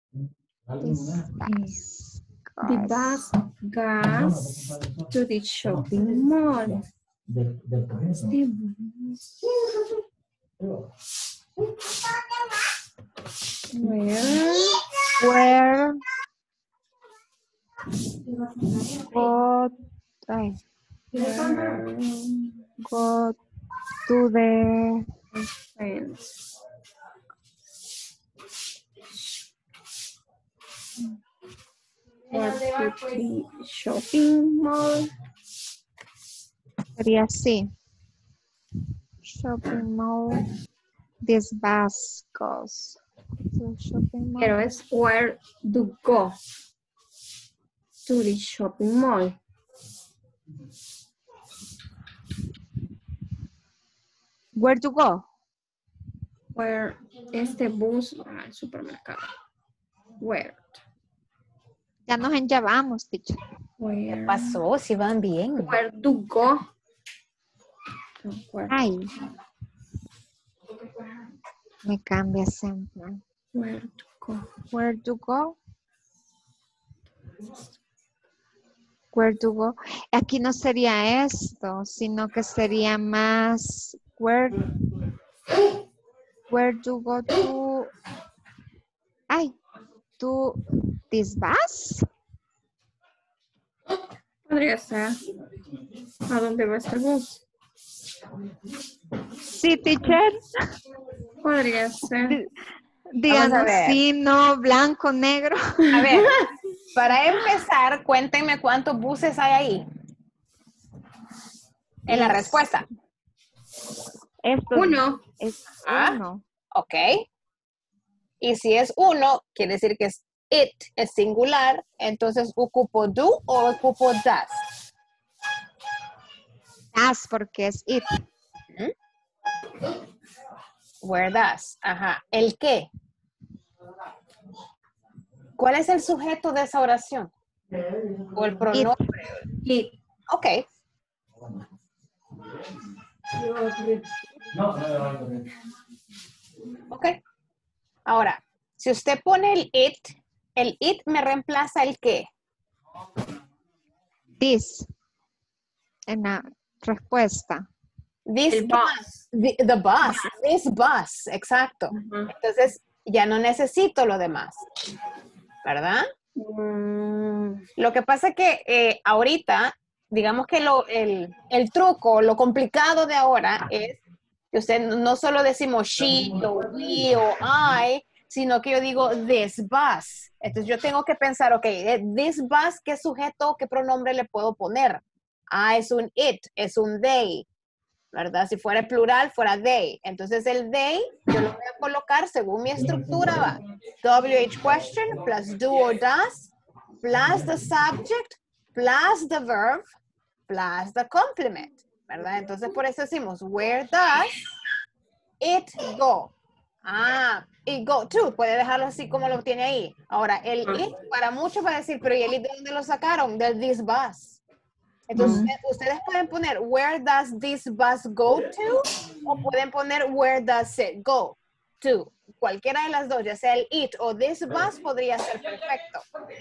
The bus goes to the shopping mall. Where go to the shopping mall. sería así. Shopping mall. This bus goes to shopping mall. Pero es where do go to the shopping mall. Where to go? Where este bus va al supermercado. Where. Ya nos enllavamos, teacher. ¿Qué pasó? Si van bien. Where to go. Ay. Me cambia siempre. Where to go. Where to go? Where to go. Aquí no sería esto, sino que sería más where to go to. Ay, to this bus. Podría ser. ¿A dónde va este bus? Sí, teacher. Podría ser. Díganos sí, no, blanco, negro. A ver, para empezar, cuéntenme cuántos buses hay ahí. En la respuesta. Esto Uno. Es Ah, uno. ok. Y si es uno, quiere decir que es it, es singular. Entonces, ¿ocupo do o ocupo does? Does, porque es it. Where does. Ajá. ¿El qué? ¿Cuál es el sujeto de esa oración? O el pronombre. It. Ok. Ok. Ahora, si usted pone el it me reemplaza el qué. This. En la respuesta. This bus. The bus. This bus. Exacto. Entonces, ya no necesito lo demás. ¿Verdad? Lo que pasa es que ahorita, digamos que el truco, lo complicado de ahora es que usted no solo decimos she o we o I, sino que yo digo this bus. Entonces yo tengo que pensar, ok, this bus, ¿qué sujeto, qué pronombre le puedo poner? Ah, es un it, es un they, ¿verdad? Si fuera plural, fuera they. Entonces el they, yo lo voy a colocar según mi estructura, va. WH question, plus do or does, plus the subject, plus the verb, plus the complement, ¿verdad? Entonces por eso decimos, where does it go? Ah, it go to, puede dejarlo así como lo tiene ahí. Ahora, el it, para muchos va a decir, pero ¿y el it de dónde lo sacaron? Del this bus. Entonces, ustedes pueden poner, where does this bus go to? O pueden poner, where does it go to? Cualquiera de las dos, ya sea el it o this bus, podría ser perfecto.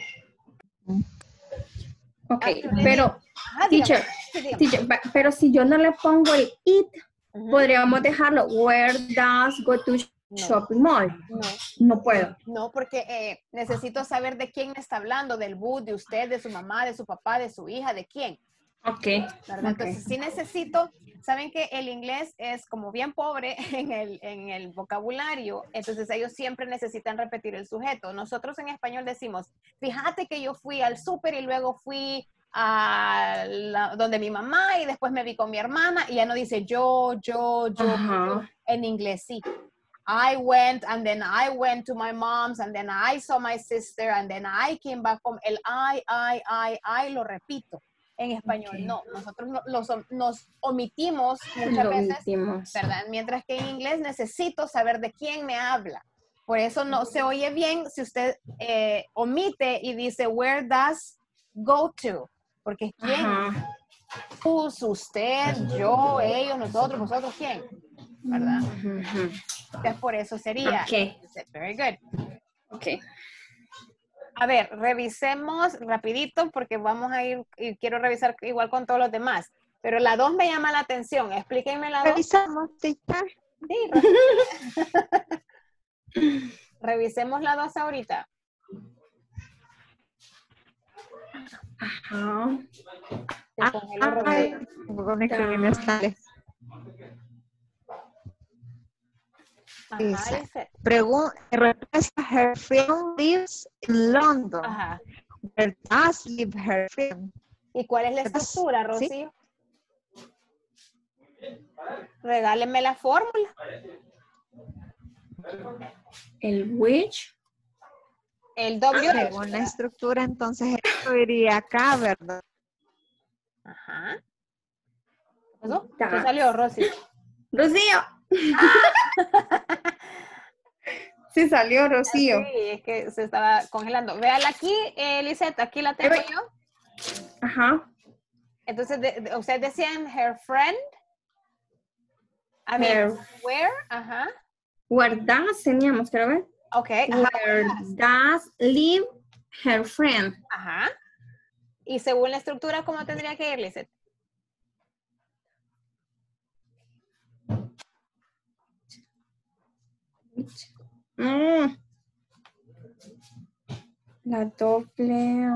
Ok, pero, teacher, pero si yo no le pongo el it, podríamos dejarlo, where does go to shopping mall. No puedo. No, porque necesito saber de quién me está hablando, del bus, de usted, de su mamá, de su papá, de su hija, de quién. Ok. ¿Verdad? Entonces sí necesito, saben que el inglés es como bien pobre en el vocabulario, entonces ellos siempre necesitan repetir el sujeto. Nosotros en español decimos, fíjate que yo fui al súper y luego fui a donde mi mamá y después me vi con mi hermana y ya no dice yo. En inglés sí. I went and then I went to my mom's and then I saw my sister and then I came back home. El I lo repito. En español no. Nosotros nos omitimos muchas veces, ¿verdad? Mientras que en inglés necesito saber de quién me habla. Por eso no se oye bien si usted omite y dice where does go to. Porque ¿quién? Usted, yo, ellos, nosotros, vosotros, ¿quién? ¿Verdad? Entonces, por eso sería. Okay. Very good. Okay. A ver, revisemos rapidito porque vamos a ir y quiero revisar igual con todos los demás. Pero la 2 me llama la atención. Explíquenme la 2. Revisamos, teacher. Sí, revisemos la 2 ahorita. Ajá. Respuesta, her friend lives in London. Ajá. Where does live her friend? ¿Y cuál es la estructura, Rocío? Regálenme la fórmula. El which. El W. Según la estructura, entonces esto iría acá, ¿verdad? Ajá. ¿Qué salió, Rocío? ¡Rocío! Sí salió, Rocío. Sí, es que se estaba congelando. Véala aquí, Lisette, aquí la tengo yo. Ajá. Entonces, ustedes decían her friend. Where? Ajá. Where does teníamos, quiero ver. Ok. Where does live her friend. Ajá. Y según la estructura, ¿cómo tendría que ir, Lisette? La doble.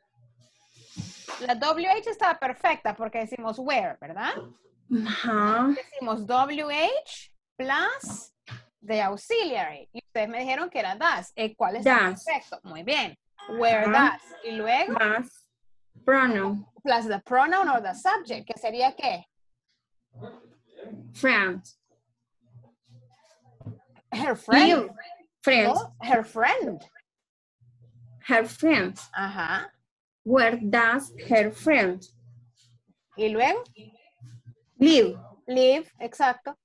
La WH estaba perfecta porque decimos where, ¿verdad? Ajá. Decimos WH plus the auxiliary. Y ustedes me dijeron que era does. ¿Cuál es perfecto? Muy bien. Where does. Y luego. Plus pronoun. Plus the pronoun or the subject. ¿Que sería qué? Friend. Her friend. Friends. No, her friend. Her friends. Ajá. Where does her friend ¿Y luego? live? Live, exacto.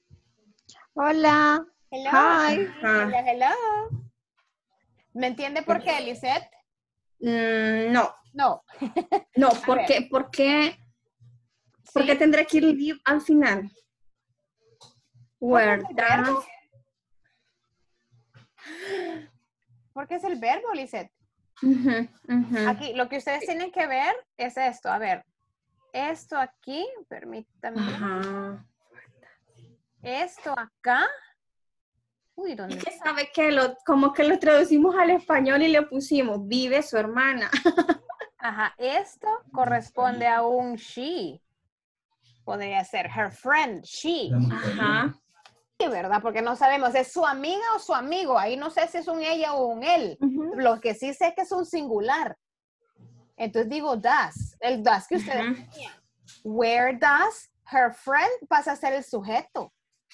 Hola. Hello. Hi. Hello, hello. ¿Me entiende por qué, Lisette? No. No. No, A ver. ¿por qué tendré que ir live al final? Where ¿Por qué es el verbo? does... Porque es el verbo, Lisette. Ujú, ujú. Aquí, lo que ustedes tienen que ver es esto. A ver, esto aquí, permítanme. Ajá. Esto acá. Uy, ¿dónde? Es que sabe que como que lo traducimos al español y le pusimos, vive su hermana. Ajá, esto corresponde a un she. Podría ser her friend, she. Ajá. Sí, ¿verdad? Porque no sabemos, ¿es su amiga o su amigo? Ahí no sé si es un ella o un él. Lo que sí sé es que es un singular. Entonces digo does. El does que ustedes tenían. Where does her friend pasa a ser el sujeto?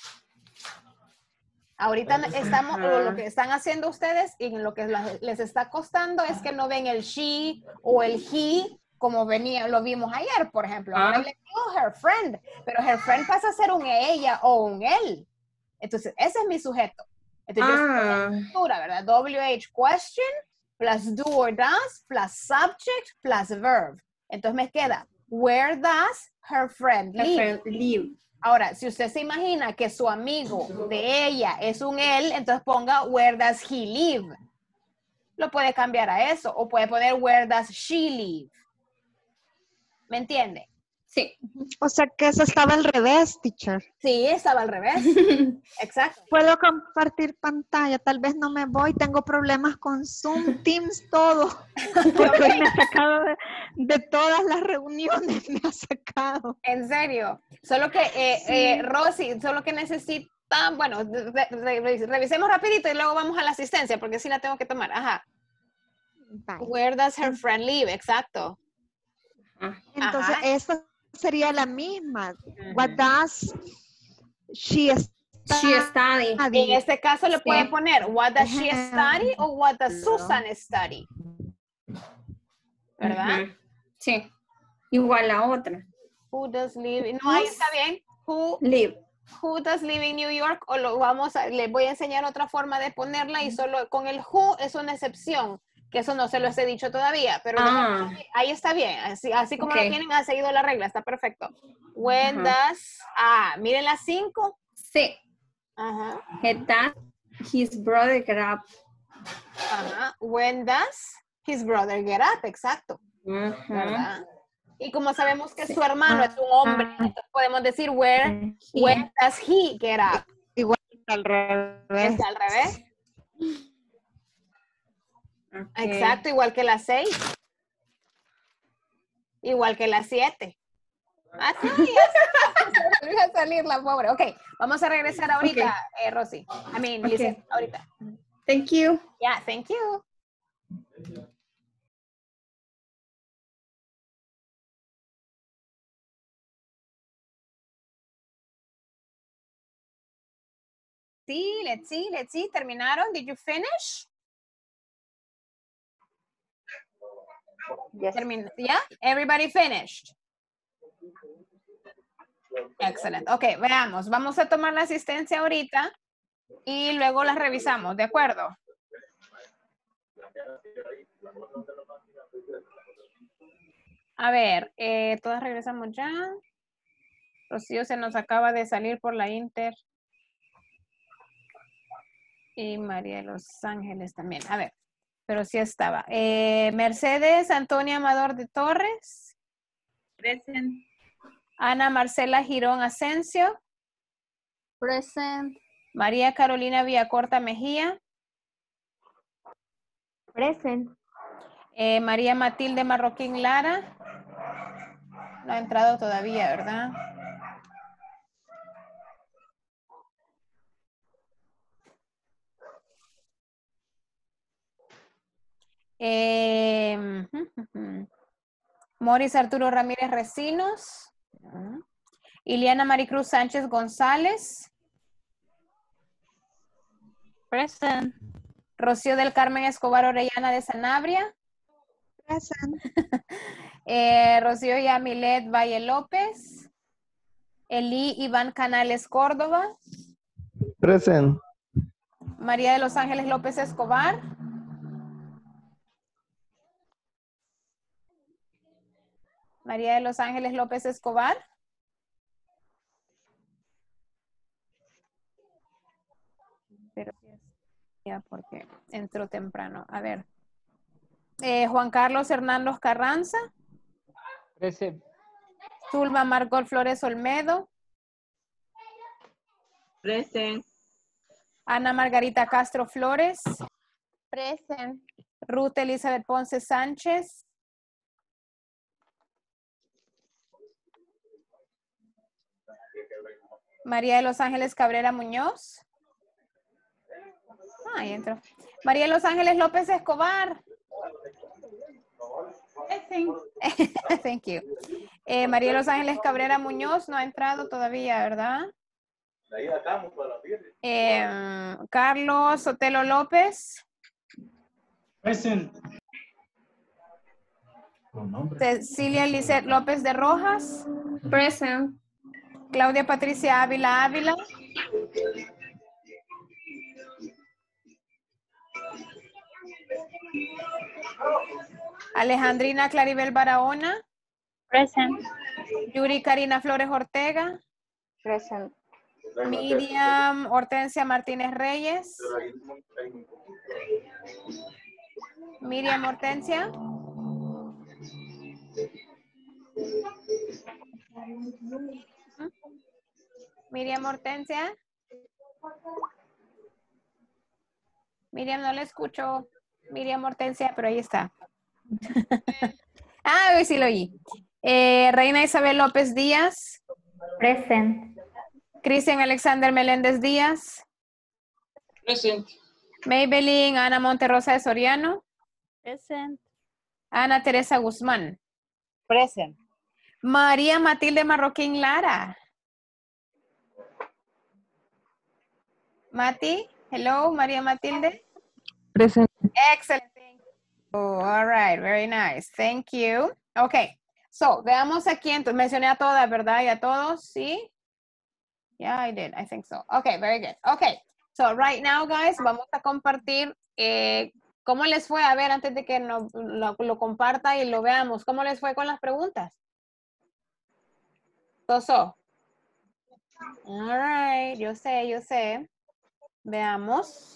Ahorita estamos, lo que están haciendo ustedes y lo que les está costando es que no ven el she o el he como lo vimos ayer, por ejemplo. Ahora le digo her friend, pero her friend pasa a ser un ella o un él. Entonces, ese es mi sujeto. Entonces, yo estoy en estructura, ¿verdad? WH question plus do or does plus subject plus verb. Entonces me queda, where does her friend live? Ahora, si usted se imagina que su amigo de ella es un él, entonces ponga where does he live. Lo puede cambiar a eso. O puede poner where does she live. ¿Me entiende? Sí. O sea que eso estaba al revés, teacher. Sí, estaba al revés. Exacto. Puedo compartir pantalla, tal vez no me voy, tengo problemas con Zoom, Teams, todo. Porque hoy me ha sacado de todas las reuniones, me ha sacado. En serio. Solo que, Rosy, solo que necesita, bueno, revisemos rapidito y luego vamos a la asistencia, porque sí la tengo que tomar. Ajá. Bye. Where does her friend live? Exacto. Entonces, esta sería la misma. What does she study? En este caso le pueden poner what does she study o what does Susan study. ¿Verdad? Sí. Igual la otra. Who does live? No, ahí está bien. Who does live in New York? O les voy a enseñar otra forma de ponerla y solo con el who es una excepción. Que eso no se los he dicho todavía, pero ahí está bien, así como lo tienen, ha seguido la regla, está perfecto. When does, miren las 5. Sí. Ajá. Does his brother get up? Ajá. When does his brother get up? Exacto. ¿Verdad? Y como sabemos que su hermano es un hombre, entonces podemos decir when does he get up? Igual está al revés. Está al revés. Exacto, igual que las 6. Igual que las 7. Así se va a salir la pobre. Ok, vamos a regresar ahorita, Rosy. Lizette, ahorita. Thank you. Yeah, thank you. Let's see. ¿Terminaron? Did you finish? Yes. Yeah? Everybody finished? Excellent. Ok, veamos. Vamos a tomar la asistencia ahorita y luego la revisamos, ¿de acuerdo? A ver, todas regresamos ya. Rocío se nos acaba de salir por la Inter. Y María de los Ángeles también. A ver. Pero sí estaba. Mercedes Antonia Amador de Torres. Present. Ana Marcela Girón Asensio. Present. María Carolina Villacorta Mejía. Present. María Matilde Marroquín Lara. No ha entrado todavía, ¿verdad? Moris Arturo Ramírez Recinos. Iliana Maricruz Sánchez González. Present. Rocío del Carmen Escobar Orellana de Sanabria. Present. Rocío Yamilet Valle López. Eli Iván Canales Córdoba. Present. María de los Ángeles López Escobar. María de los Ángeles López Escobar. Pero ya porque entró temprano. A ver. Juan Carlos Hernández Carranza. Present. Zulma Margot Flores Olmedo. Present. Ana Margarita Castro Flores. Present. Ruth Elizabeth Ponce Sánchez. María de los Ángeles Cabrera Muñoz. Ahí entró. María de los Ángeles López Escobar. Thank you. María de los Ángeles Cabrera Muñoz no ha entrado todavía, ¿verdad? Carlos Sotelo López. Present. Cecilia Lisset López de Rojas. Present. Claudia Patricia Ávila Ávila. Alejandrina Claribel Barahona. Present. Yuri Karina Flores Ortega. Present. Miriam Hortensia Martínez Reyes. Miriam Hortensia. Miriam Hortensia. Miriam, no le escucho. Miriam Hortensia, pero ahí está. Hoy sí lo oí. Reina Isabel López Díaz. Present. Cristian Alexander Meléndez Díaz. Present. Maybelline Ana Monterrosa de Soriano. Present. Ana Teresa Guzmán. Present. María Matilde Marroquín Lara. Mati, hello, María Matilde. Present. Excellent. Oh, all right, very nice. Thank you. Okay, so veamos aquí. Entonces mencioné a todas, ¿verdad? Y a todos, ¿sí? Yeah, I did. I think so. Okay, very good. Okay, so right now, guys, vamos a compartir cómo les fue. A ver, antes de que lo comparta y lo veamos, ¿cómo les fue con las preguntas? Toso. All right, yo sé. Veamos.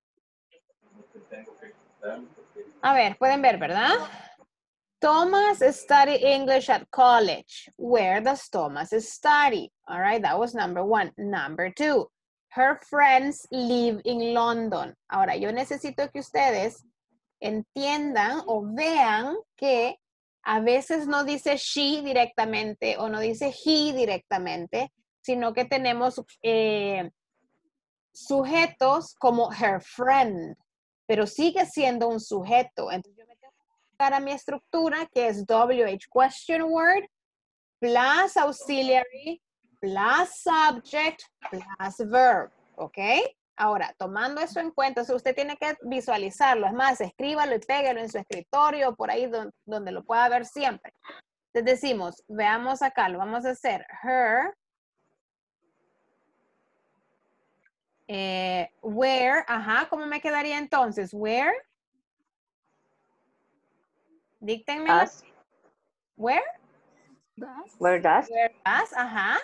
A ver, pueden ver, ¿verdad? Thomas studied English at college. Where does Thomas study? All right, that was number 1. Number 2, her friends live in London. Ahora, yo necesito que ustedes entiendan o vean que a veces no dice she directamente o no dice he directamente, sino que tenemos sujetos como her friend, pero sigue siendo un sujeto. Entonces yo me tengo que buscar a mi estructura que es WH question word plus auxiliary plus subject plus verb, ¿ok? Ahora, tomando eso en cuenta, usted tiene que visualizarlo. Es más, escríbalo y pégalo en su escritorio, por ahí donde lo pueda ver siempre. Entonces decimos, veamos acá, lo vamos a hacer. Her, where, ajá, ¿cómo me quedaría entonces? Where. Díctenme. Where. Where does Where does, ajá.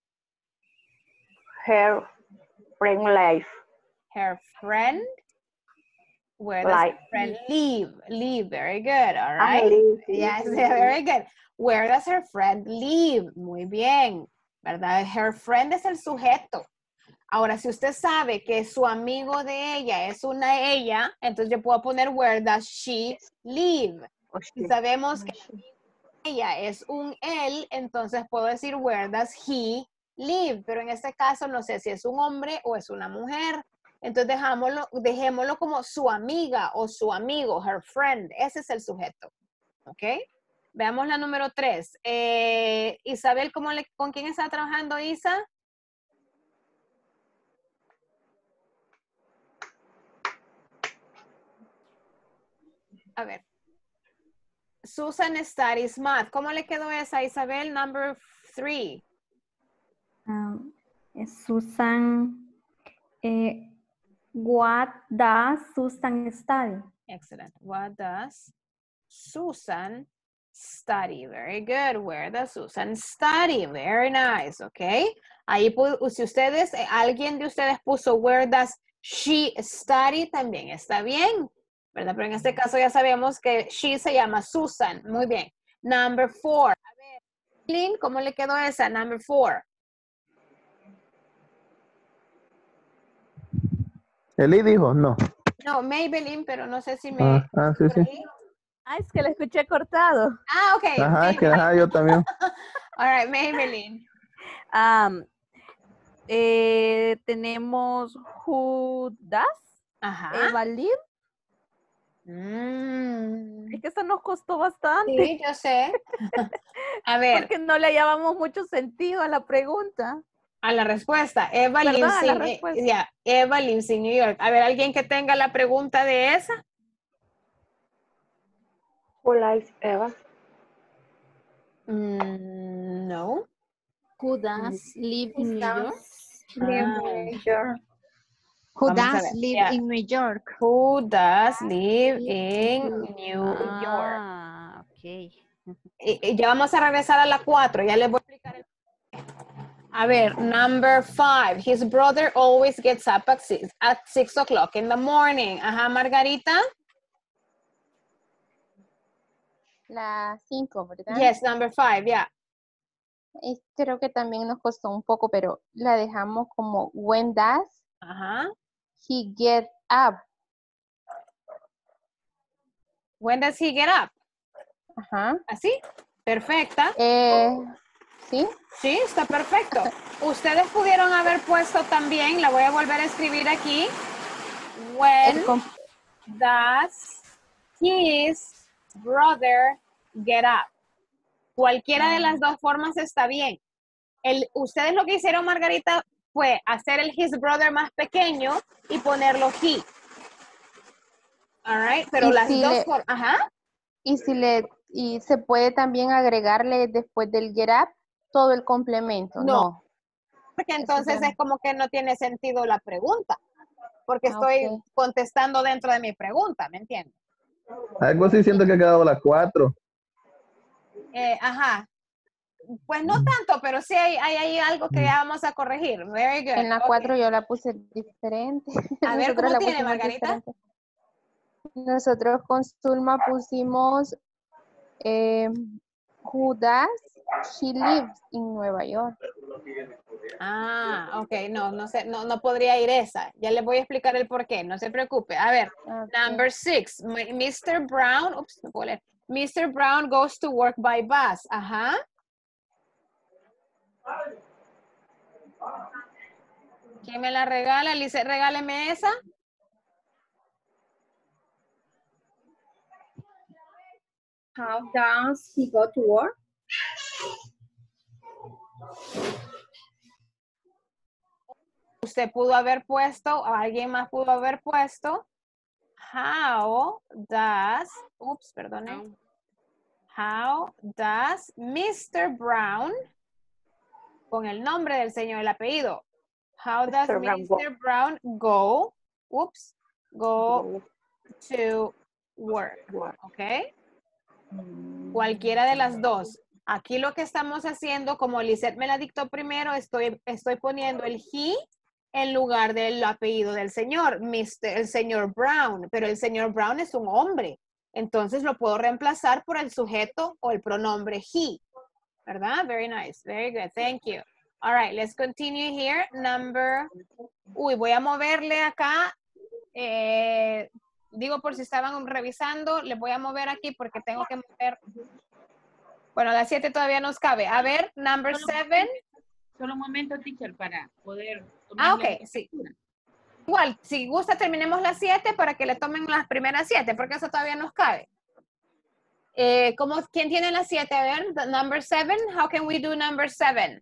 her friend live? Her friend. Where does her friend live? Live, very good, all right. Yes, very good. Where does her friend live? Muy bien, ¿verdad? Her friend es el sujeto. Ahora, si usted sabe que su amigo de ella es una ella, entonces yo puedo poner where does she live. Si sabemos que ella es un él, entonces puedo decir where does he live. Pero en este caso no sé si es un hombre o es una mujer. Entonces dejémoslo como su amiga o su amigo, her friend. Ese es el sujeto. ¿Ok? Veamos la número 3. Isabel, ¿con quién está trabajando Isa? A ver. Susan studies math. ¿Cómo le quedó esa, Isabel? Number 3. Susan, what does Susan study? Excellent. What does Susan study? Very good. Where does Susan study? Very nice. Okay. Ahí, si ustedes, alguien de ustedes puso where does she study, también está bien, ¿verdad? Pero en este caso ya sabemos que she se llama Susan. Muy bien. Number 4. A ver, Lynn, ¿cómo le quedó esa? Number 4. Eli dijo, no. No, Maybelline, pero no sé si me... Sí, sí. Ah, es que le escuché cortado. Ah, ok. Ajá, es que yo también. All right, Maybelline. Tenemos who does. Ajá. Eva Liv. Es que eso nos costó bastante. Sí, yo sé. A ver. Porque no le hallábamos mucho sentido a la pregunta. A la respuesta. Eva lives in New York. A ver, ¿alguien que tenga la pregunta de esa? Who likes Eva? No. Who does live in New York? Who does live in New York? Who does live in New York? Ok. Ya vamos a regresar a la 4. Ya les voy a explicar. A ver, number 5. His brother always gets up at 6 o'clock in the morning. Ajá, Margarita. La 5, ¿verdad? Yes, number 5, yeah. Creo que también nos costó un poco, pero la dejamos como when does he get up? When does he get up? Ajá. ¿Así? Perfecta. ¿Sí? Sí, está perfecto. Ustedes pudieron haber puesto también, la voy a volver a escribir aquí. When does his brother get up? Cualquiera de las dos formas está bien. Ustedes lo que hicieron, Margarita, fue hacer el his brother más pequeño y ponerlo he. All right, pero las dos formas. Ajá. Y se puede también agregarle después del get up todo el complemento. No. Porque entonces es como que no tiene sentido la pregunta. Porque estoy contestando dentro de mi pregunta, ¿me entiendes? Algo así siento que ha quedado las 4. Ajá. Pues no tanto, pero sí hay algo que ya vamos a corregir. Very good. En la 4 yo la puse diferente. A ver, ¿cómo tiene, Margarita? Nosotros con Zulma pusimos who does she lives in Nueva York. Ah, ok, no sé, no podría ir esa. Ya les voy a explicar el por qué, no se preocupe. A ver, number 6, Mr. Brown, no puedo leer. Mr. Brown goes to work by bus. Ajá. ¿Quién me la regala? Lice, regáleme esa. How does he go to work? Usted pudo haber puesto, o alguien más pudo haber puesto, how does, how does Mr. Brown, con el nombre del señor, el apellido, how does Mr. Brown go to work, ¿ok? Cualquiera de las dos. Aquí lo que estamos haciendo, como Lisette me la dictó primero, estoy poniendo el he en lugar del apellido del señor, el señor Brown, pero el señor Brown es un hombre, entonces lo puedo reemplazar por el sujeto o el pronombre he, ¿verdad? Very nice, very good, thank you. All right, let's continue here. Voy a moverle acá, digo por si estaban revisando, les voy a mover aquí porque tengo que mover. Bueno, la 7 todavía nos cabe. A ver, number 7. Solo un momento, teacher, para poder... Ok, sí. Igual, si gusta, terminemos las 7 para que le tomen las primeras 7, porque eso todavía nos cabe. ¿Quién tiene las 7? A ver, number 7. How can we do number 7?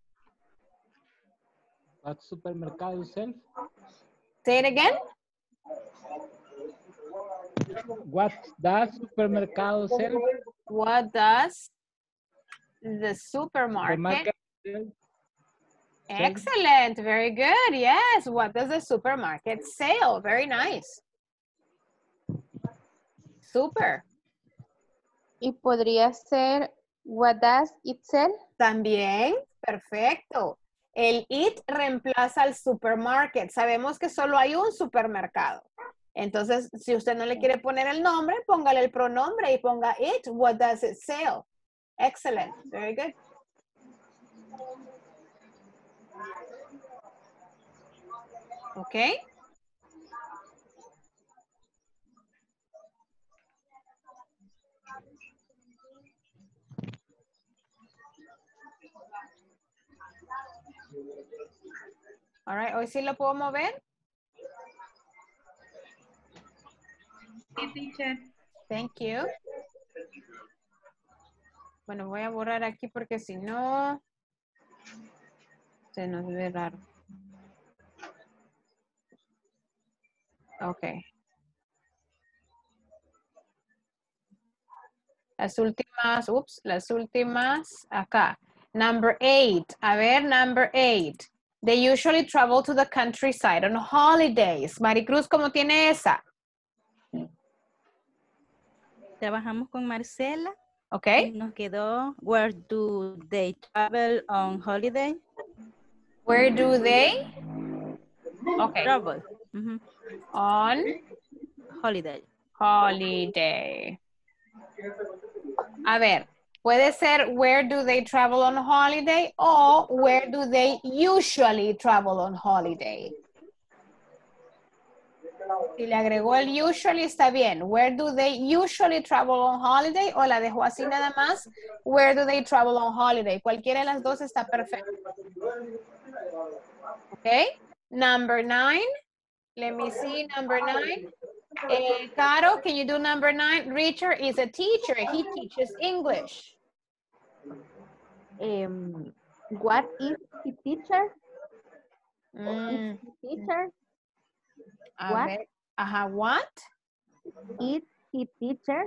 What supermercado self? Say it again. What does supermercado sell? What does the supermarket? Supermarket sell? Excellent. Very good. Yes. What does the supermarket sell? Very nice. Super. Y podría ser, what does it sell? También. Perfecto. El it reemplaza al supermarket. Sabemos que solo hay un supermercado. Entonces, si usted no le quiere poner el nombre, póngale el pronombre y ponga it. What does it sell? Excellent. Very good. Okay. All right, hoy sí lo puedo mover. Sí, teacher. Thank you. Bueno, voy a borrar aquí porque si no se nos ve raro. Ok. Las últimas acá. Number 8. A ver, number 8. They usually travel to the countryside on holidays. Maricruz, ¿cómo tiene esa? Trabajamos con Marcela. Ok. Y nos quedó, where do they travel on holiday? Where do they? Okay. Travel. On holiday. Holiday. A ver, puede ser where do they travel on holiday o where do they usually travel on holiday. Si le agregó el usually está bien. Where do they usually travel on holiday o la dejó así nada más? Where do they travel on holiday? Cualquiera de las dos está perfecto. Okay. Number 9. Let me see number 9. Caro, can you do number 9? Richard is a teacher. He teaches English. What is he teacher? Is he teacher? A ver. Ajá, what? Is he teacher?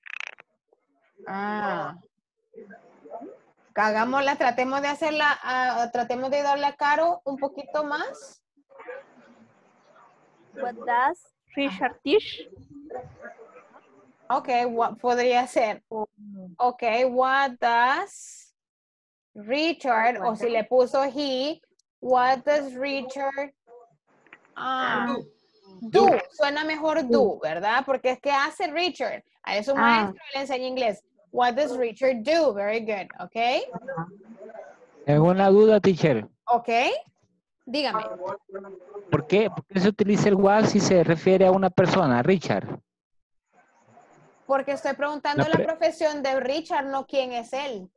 Hagámosla, tratemos de hacerla, tratemos de darle a Caro un poquito más. What does Richard teach? Ok, what podría ser? Ok, what does Richard, o si le puso he, what does Richard do? Suena mejor do, ¿verdad? Porque es que hace Richard. A su maestro le enseña inglés. What does Richard do? Very good, ok. Tengo una duda, teacher. Ok, dígame. ¿Por qué se utiliza el was si se refiere a una persona, Richard? Porque estoy preguntando la profesión de Richard, no quién es él.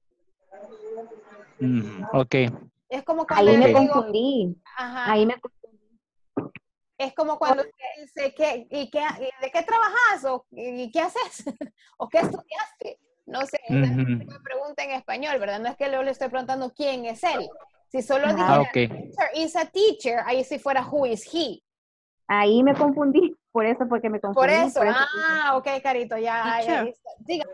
Ok. Es como cuando ahí me digo, confundí. Ajá. Ahí me confundí. Es como cuando usted dice, ¿de qué trabajas? ¿Y qué haces? ¿O qué estudiaste? No sé, me pregunta en español, ¿verdad? No es que le estoy preguntando quién es él. Si solo dijera, Richard is a teacher, ahí si fuera, who is he? Ahí me confundí, por eso porque me confundí. Por eso, ok, Carito, ya está. Dígame.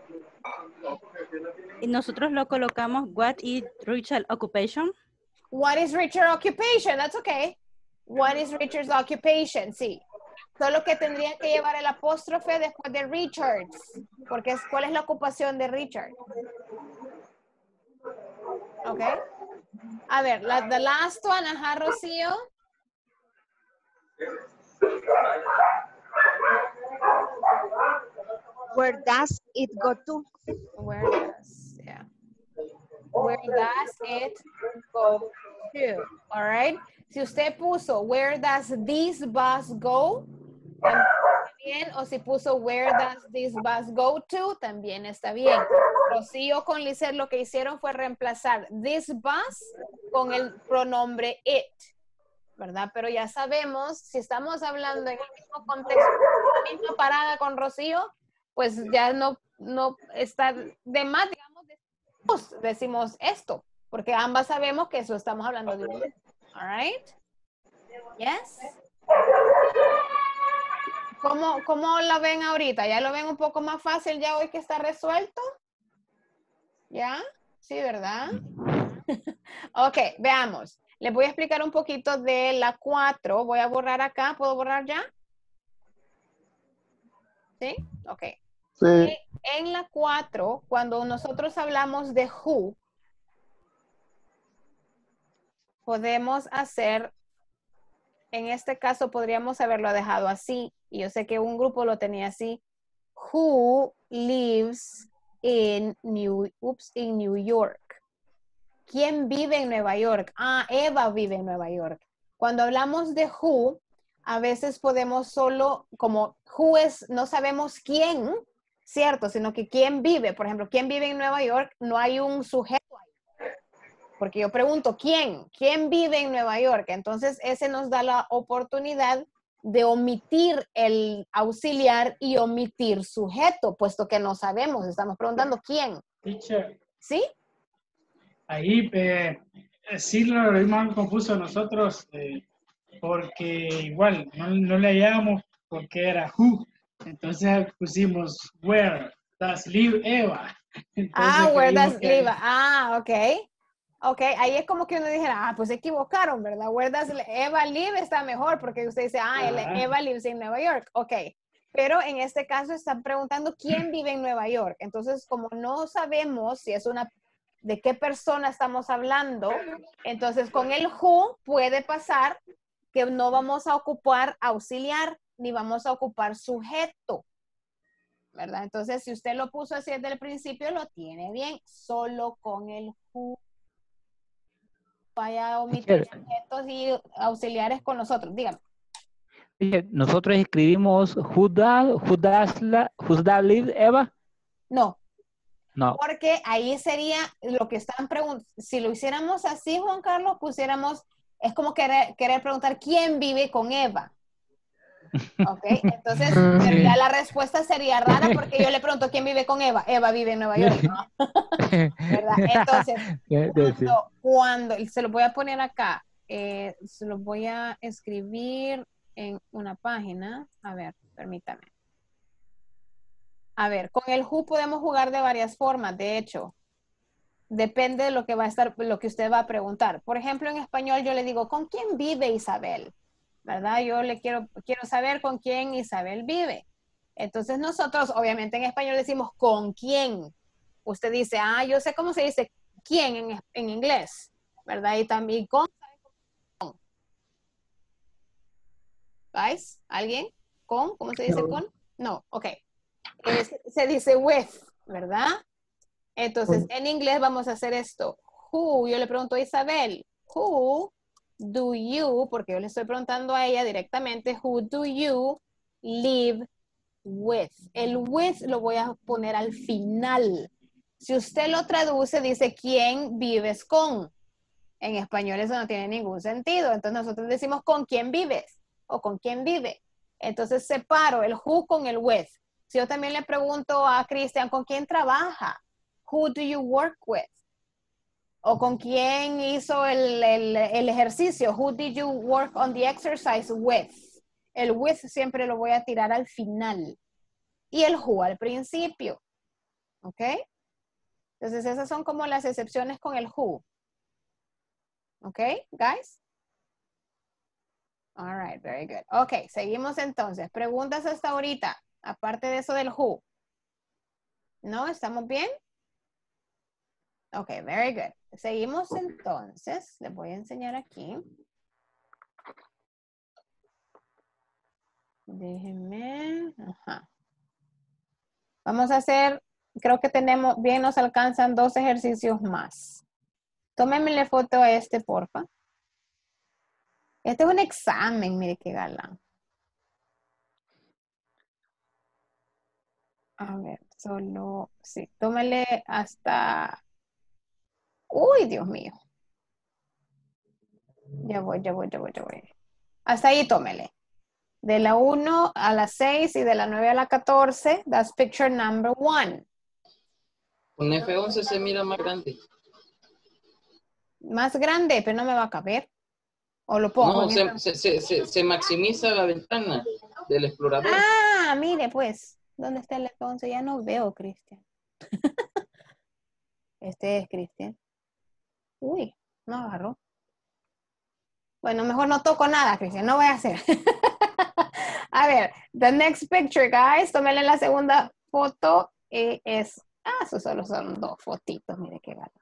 Y nosotros lo colocamos, what is Richard's occupation? What is Richard's occupation? That's okay. What is Richard's occupation? Sí. Solo que tendría que llevar el apóstrofe después de Richards. Porque ¿cuál es la ocupación de Richard? Ok. A ver, the last one, ajá, Rocío. Where does it go to? Where does it go to? All right. Si usted puso, where does this bus go? También, o si puso, where does this bus go to? También está bien. Rocío con Lizeth lo que hicieron fue reemplazar this bus con el pronombre it, ¿verdad? Pero ya sabemos, si estamos hablando en el mismo contexto, la misma parada con Rocío, pues ya no está de más, digamos, decimos esto, porque ambas sabemos que eso estamos hablando de un. All right? Yes? ¿Cómo la ven ahorita? ¿Ya lo ven un poco más fácil ya hoy que está resuelto? ¿Ya? Sí, ¿verdad? Ok, veamos. Les voy a explicar un poquito de la 4. Voy a borrar acá. ¿Puedo borrar ya? ¿Sí? Ok. Sí. En la 4, cuando nosotros hablamos de who, podemos hacer, en este caso podríamos haberlo dejado así, y yo sé que un grupo lo tenía así. Who lives in New York? ¿Quién vive en Nueva York? Ah, Eva vive en Nueva York. Cuando hablamos de who, a veces podemos solo, como who es, no sabemos quién, ¿cierto? Sino que quién vive. Por ejemplo, ¿quién vive en Nueva York? No hay un sujeto ahí. Porque yo pregunto, ¿quién? ¿Quién vive en Nueva York? Entonces, ese nos da la oportunidad de omitir el auxiliar y omitir sujeto, puesto que no sabemos. Estamos preguntando, ¿quién? Teacher, ¿Sí? ahí sí lo vimos confuso nosotros porque igual no le hallábamos porque era who. Entonces pusimos where does live Eva. Entonces Where creímos does que live? Ok. Ok, ahí es como que uno dijera, pues se equivocaron, ¿verdad? Where does Eva live está mejor porque usted dice, Eva lives in Nueva York. Ok, pero en este caso están preguntando quién vive en Nueva York. Entonces, como no sabemos si es de qué persona estamos hablando, entonces con el who puede pasar que no vamos a ocupar auxiliar ni vamos a ocupar sujeto, ¿verdad? Entonces, si usted lo puso así desde el principio, lo tiene bien, solo con el who. Vaya a omitir sujetos y auxiliares con nosotros. Dígame. Nosotros escribimos who does live Eva. No. No. Porque ahí sería lo que están preguntando. Si lo hiciéramos así, Juan Carlos, pusiéramos, es como querer preguntar quién vive con Eva. Ok, entonces ya la respuesta sería rara porque yo le pregunto quién vive con Eva. Eva vive en Nueva York, ¿no? ¿Verdad? Entonces, cuando se lo voy a poner acá, se lo voy a escribir en una página. A ver, permítame. A ver, con el who podemos jugar de varias formas, de hecho. Depende de lo que va a estar, lo que usted va a preguntar. Por ejemplo, en español yo le digo, ¿con quién vive Isabel? ¿Verdad? Yo le quiero saber con quién Isabel vive. Entonces nosotros, obviamente en español decimos, ¿con quién? Usted dice, yo sé cómo se dice quién en inglés, ¿verdad? Y también con. ¿Vais? ¿Alguien? ¿Con? ¿Cómo se dice con? No, ok. Se dice with, ¿verdad? Entonces, en inglés vamos a hacer esto. Who, yo le pregunto a Isabel, who do you, porque yo le estoy preguntando a ella directamente, who do you live with? El with lo voy a poner al final. Si usted lo traduce, dice, ¿quién vives con? En español eso no tiene ningún sentido. Entonces nosotros decimos, ¿con quién vives? O ¿con quién vive? Entonces separo el who con el with. Si yo también le pregunto a Cristian, ¿con quién trabaja? Who do you work with? O ¿con quién hizo el ejercicio? Who did you work on the exercise with? El with siempre lo voy a tirar al final. Y el who al principio. ¿Ok? Entonces esas son como las excepciones con el who. ¿Ok, guys? All right, very good. Ok, seguimos entonces. Preguntas hasta ahorita, aparte de eso del who. ¿No? ¿Estamos bien? Ok, very good. Seguimos entonces. Les voy a enseñar aquí. Déjenme. Ajá. Vamos a hacer, creo que tenemos, bien nos alcanzan 2 ejercicios más. Tómenme foto a este, porfa. Este es un examen, mire qué galán. A ver, solo, sí, tómale hasta, uy, Dios mío. Ya voy. Hasta ahí tómele. De la 1 a la 6 y de la 9 a la 14, that's picture number 1. Con F11 se mira más grande. Más grande, pero no me va a caber. ¿O lo pongo? No, se maximiza la ventana del explorador. Ah, mire pues. ¿Dónde está el entonces? Ya no veo, Cristian. Este es Cristian. Uy, no agarró. Bueno, mejor no toco nada, Cristian. No voy a hacer. A ver, the next picture, guys. Tómenle la segunda foto. Eso solo son 2 fotitos. Mire qué gana.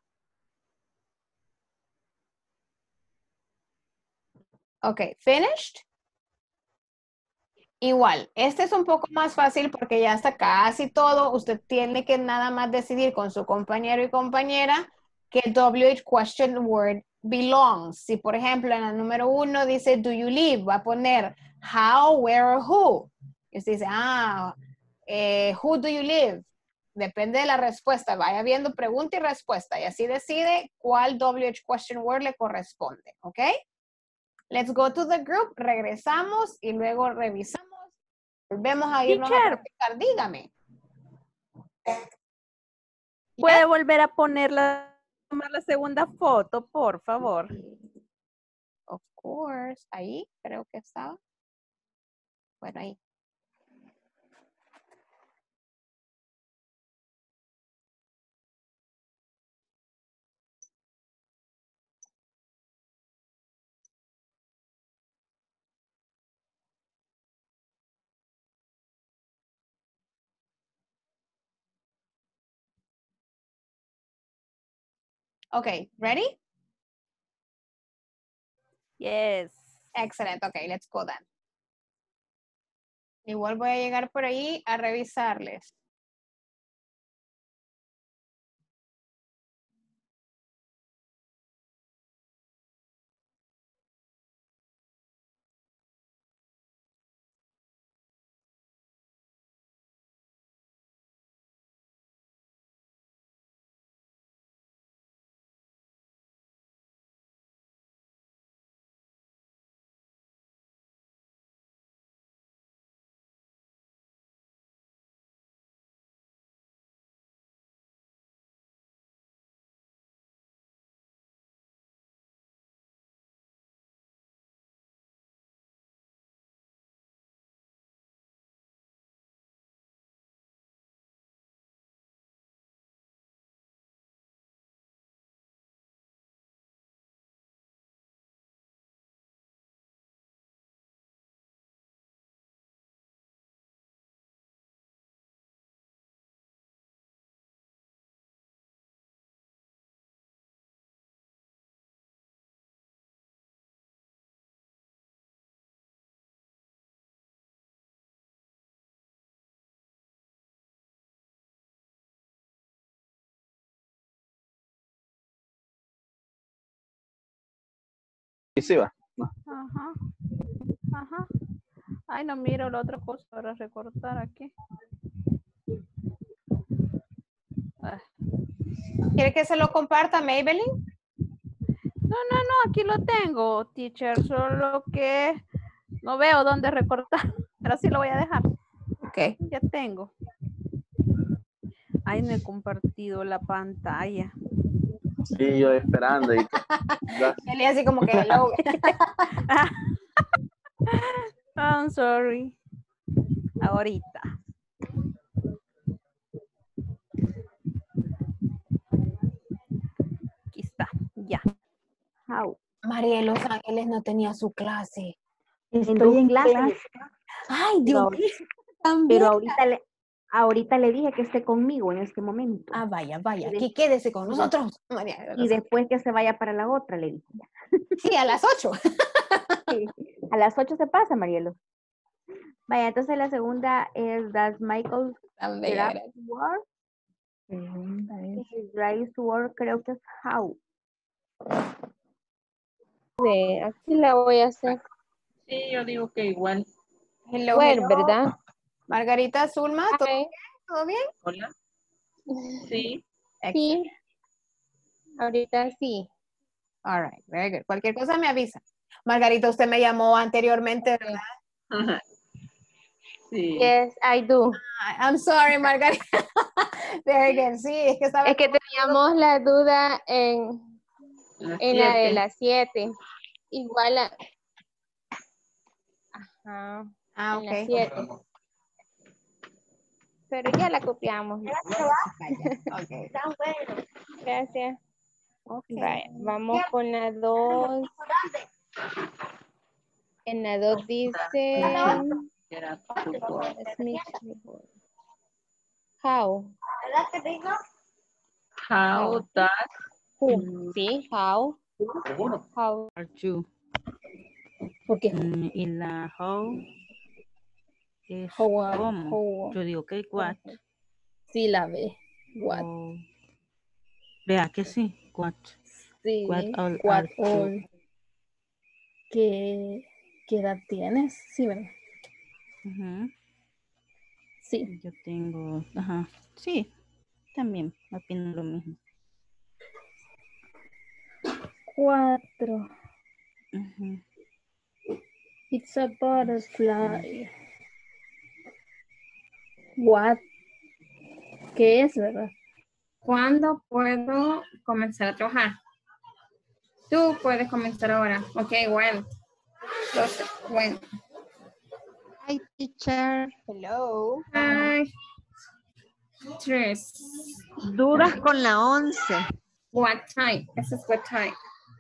Ok, finished. Igual, este es un poco más fácil porque ya está casi todo. Usted tiene que nada más decidir con su compañero y compañera que el WH question word belongs. Si, por ejemplo, en el número 1 dice, do you live? Va a poner how, where, or who. Y usted dice, who do you live? Depende de la respuesta. Vaya viendo pregunta y respuesta. Y así decide cuál WH question word le corresponde. ¿Ok? Let's go to the group. Regresamos y luego revisamos. Volvemos a irnos a practicar. Dígame. ¿Puede volver a tomar la segunda foto, por favor? Of course. Ahí creo que estaba. Bueno, ahí. Okay, ready? Yes. Excellent. Okay, let's go then. Igual voy a llegar por ahí a revisarles. Y sí va. Ajá. Ajá. Ay, no miro la otra cosa para recortar aquí. ¿Quiere que se lo comparta, Maybelline? No, aquí lo tengo, teacher, solo que no veo dónde recortar, pero sí lo voy a dejar. Ok. Ya tengo. Ay, no he compartido la pantalla. Sí, yo esperando. Y Él es así como que hello. I'm sorry. Ahorita. Aquí está, ya. How. María de Los Ángeles no tenía su clase. Estoy en clase. Ay, Dios mío. Pero ahorita le dije que esté conmigo en este momento. Ah, vaya. Aquí quédese con nosotros, María de Los Y después que se vaya para la otra, le dije. Sí, a las 8. Sí, a las 8 se pasa, Marielo. Vaya, entonces la segunda es Does Michael drive to work? Drive to work, creo que es how. Aquí la voy a hacer. Sí, yo digo que igual. Hello, Well, ¿verdad? Margarita Zulma, ¿todo bien? Hola. Sí. Sí. Ahorita sí. All right, very good. Cualquier cosa me avisa. Margarita, usted me llamó anteriormente, ¿verdad? Ajá. Sí. Yes, I do. I'm sorry, Margarita. Very good. Sí, es que estaba... Es que teníamos la duda en la de las 7. igual a... Ajá. Ah, en la ok. 7. Pero ya la copiamos. Okay. Gracias. Vaya, vamos con la 2. En la 2 dice... How. How does Sí, how. How. Are you? Okay. Y la how es How, cómo. how- Yo digo que what. Sí, la ve. What? O- vea que sí. What. Sí. What all What are you? all. ¿Qué edad tienes? Sí, ¿verdad? Ujú. Sí. Yo tengo, ajá, sí, también opino lo mismo. 4. Ujú. It's a butterfly. What? ¿Qué es, verdad? ¿Cuándo puedo comenzar a trabajar? Tú puedes comenzar ahora. Ok, when. Entonces, when. Hi, teacher. Hello. Hi. 3. Dudas con la 11. What time? Ese es what time.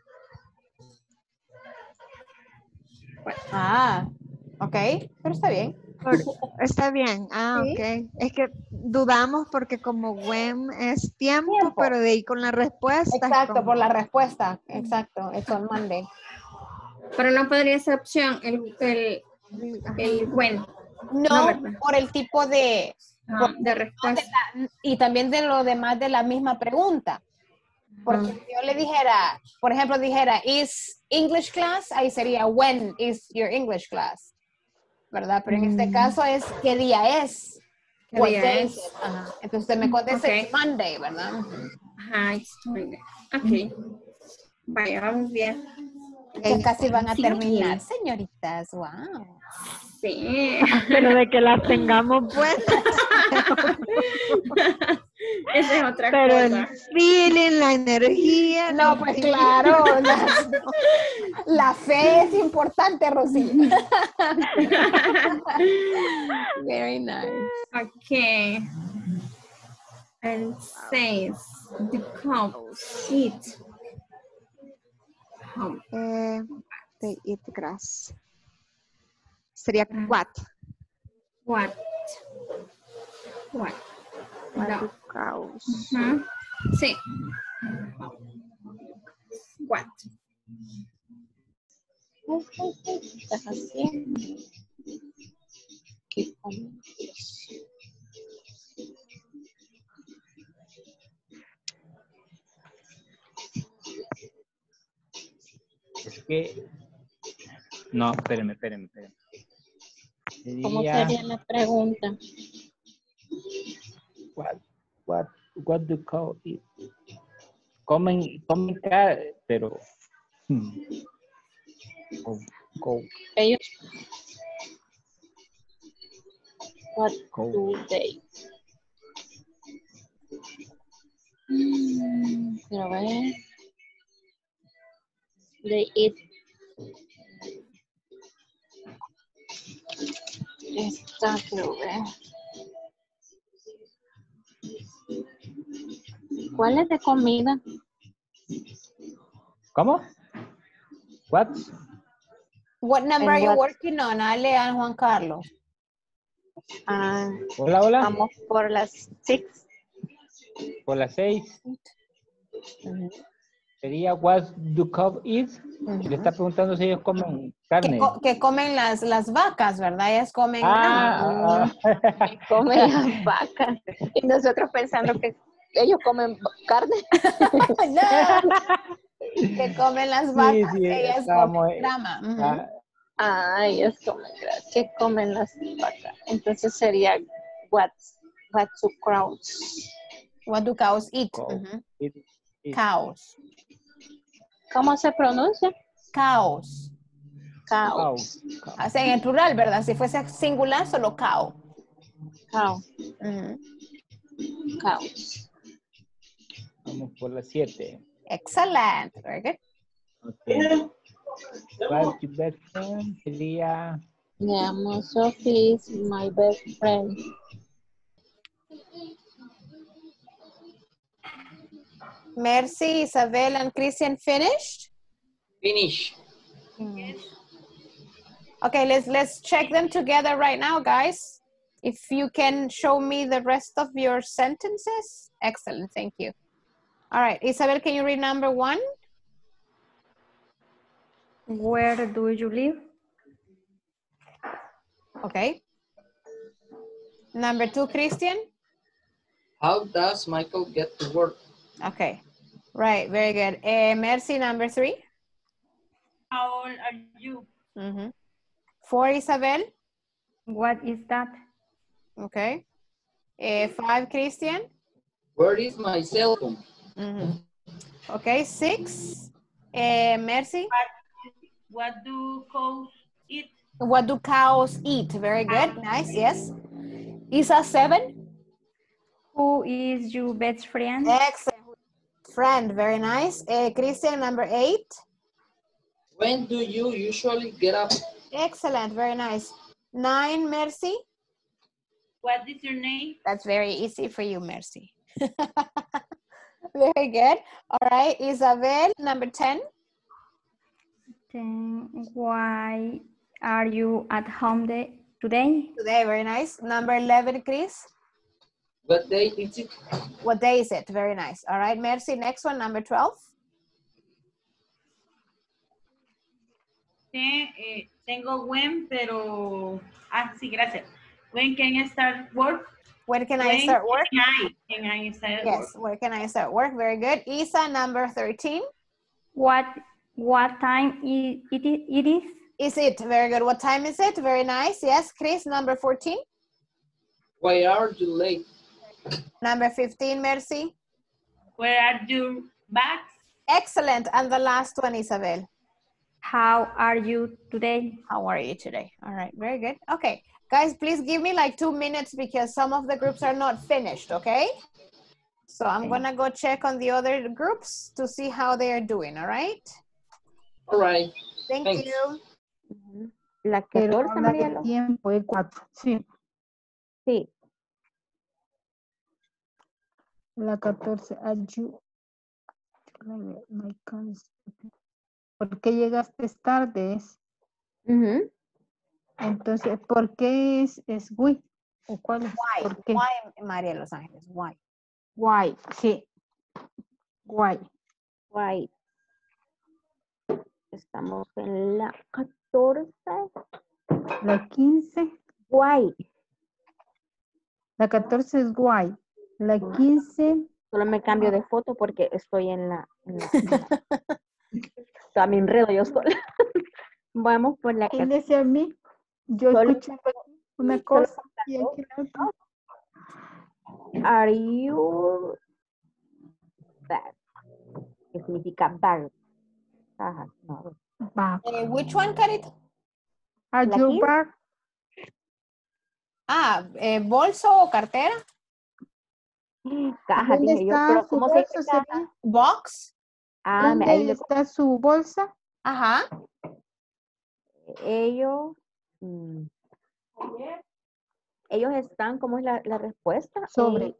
Ah, ok, pero está bien. Está bien. Ah, Sí. ok. Es que dudamos porque como when es tiempo, pero de ahí con la respuesta. es Exacto, como- por la respuesta. Exacto, it's on Monday. Pero no podría ser opción el when. No, ¿verdad? por el tipo de... De respuesta. Y también de lo demás de la misma pregunta. Porque si yo le dijera, por ejemplo, dijera, is English class? Ahí sería, when is your English class? ¿Verdad? Pero en este caso es, ¿qué día es? ¿Qué What día day es? is it? Ajá. Entonces usted me contesta, Ok. it's Monday, ¿verdad? Ajá, it's Monday. Ok. Vaya, vamos bien. Ya casi van a Sí. terminar, señoritas. Wow. Sí. Pero de que las tengamos buenas. Esa es otra Pero cosa. el feeling, la energía. No, pues claro. La fe es importante, Rosy. Very nice. Okay. And says the cow eat. They eat grass. Sería what? What? What? What No. do cows? Ujú. Sí. What? ¿Qué estás haciendo? ¿Qué comes? Es que... No, espérenme. ¿Cómo Sería... sería la pregunta? What do cow eat? Comen pero... Ellos. What Cow. do they? Quiero ver. They eat. Esta quiero ver. ¿Cuál es de comida? ¿Cómo? What? What number And are you what- working on, Ale and Juan Carlos? Hola. Vamos por las 6. Por las 6. Sería what do cow eat? Le está preguntando si ellos comen carne. Que comen las vacas, ¿verdad? Ellas comen Comen las vacas. Y nosotros pensando que ellos comen carne. que comen las vacas, Sí, ellas estábamos, comen grama. Ellos comen grasa. ¿Qué comen las vacas? Entonces sería what do cows? What do cows eat? Eat. Cows. ¿Cómo se pronuncia? Cows. Cows. O sea, en el plural, ¿verdad? Si fuese singular, solo cow. Cow. Cows. Vamos por las 7. Excellent. Very good. Okay. What's your best friend? Sería Veamos, Sophie is my best friend. Mercy, Isabel, and Christian finished? Finish. Okay, let's check them together right now, guys. If you can show me the rest of your sentences. Excellent, thank you. All right, Isabel, can you read number 1? Where do you live? Okay. Number 2, Christian. How does Michael get to work? Okay, right, very good. Mercy, number 3. How old are you? 4, Isabel. What is that? Okay. 5, Christian. Where is my cell phone? Okay, 6, Mercy. What do cows eat? What do cows eat? Very good, nice, yes. Isa, 7. Who is your best friend? Excellent. Friend, very nice. Christian, number 8. When do you usually get up? Excellent, very nice. 9, Mercy. What is your name? That's very easy for you, Mercy. Very good. All right, Isabel, number 10. Why are you at home today? Today, very nice. Number 11, Chris. What day is it? What day is it? Very nice. All right, Mercy, next one, number 12. Tengo when, pero... sí, gracias. When can I start work? When can I start work? Can I start Yes, work? where can I start work? Very good. Isa, number 13. What time it is? Is it? Very good. What time is it? Very nice. Yes, Chris, number 14. Why are you late? Number 15, Mercy. Where are your bags? Excellent. And the last one, Isabel. How are you today? How are you today? All right, very good. Okay, guys, please give me like 2 minutes because some of the groups are not finished, okay? So I'm gonna go check on the other groups to see how they are doing, all right? All right. Thank Thanks. you. La Pero 14, habla de Marielo. tiempo, 4. Sí, Sí. la 14. ¿Por qué llegaste tarde? Entonces, ¿por qué es we? ¿O cuál es? Why? ¿Por qué? Why, María Los Ángeles? Why? Why, sí. Why. Why? Estamos en la 14. La 15. Why? La 14 es why. La 15. Solo me cambio de foto porque estoy en la o sea, me enredo yo sola. Vamos por la 14. Imagínese a mí. Yo Solo- escucho una cosa y aquí la otra. Are you bad? ¿Qué significa bad? Ajá, no. Back. Which one, Carito? Are La you 15. back? ¿Bolso o cartera? Caja, ¿Dónde dije yo, está pero su ¿cómo se bolsa? dice caja? Sería? Box. Ah, ¿Dónde ahí le está su bolsa? Ajá. ellos ellos están, ¿cómo es la respuesta? Sobre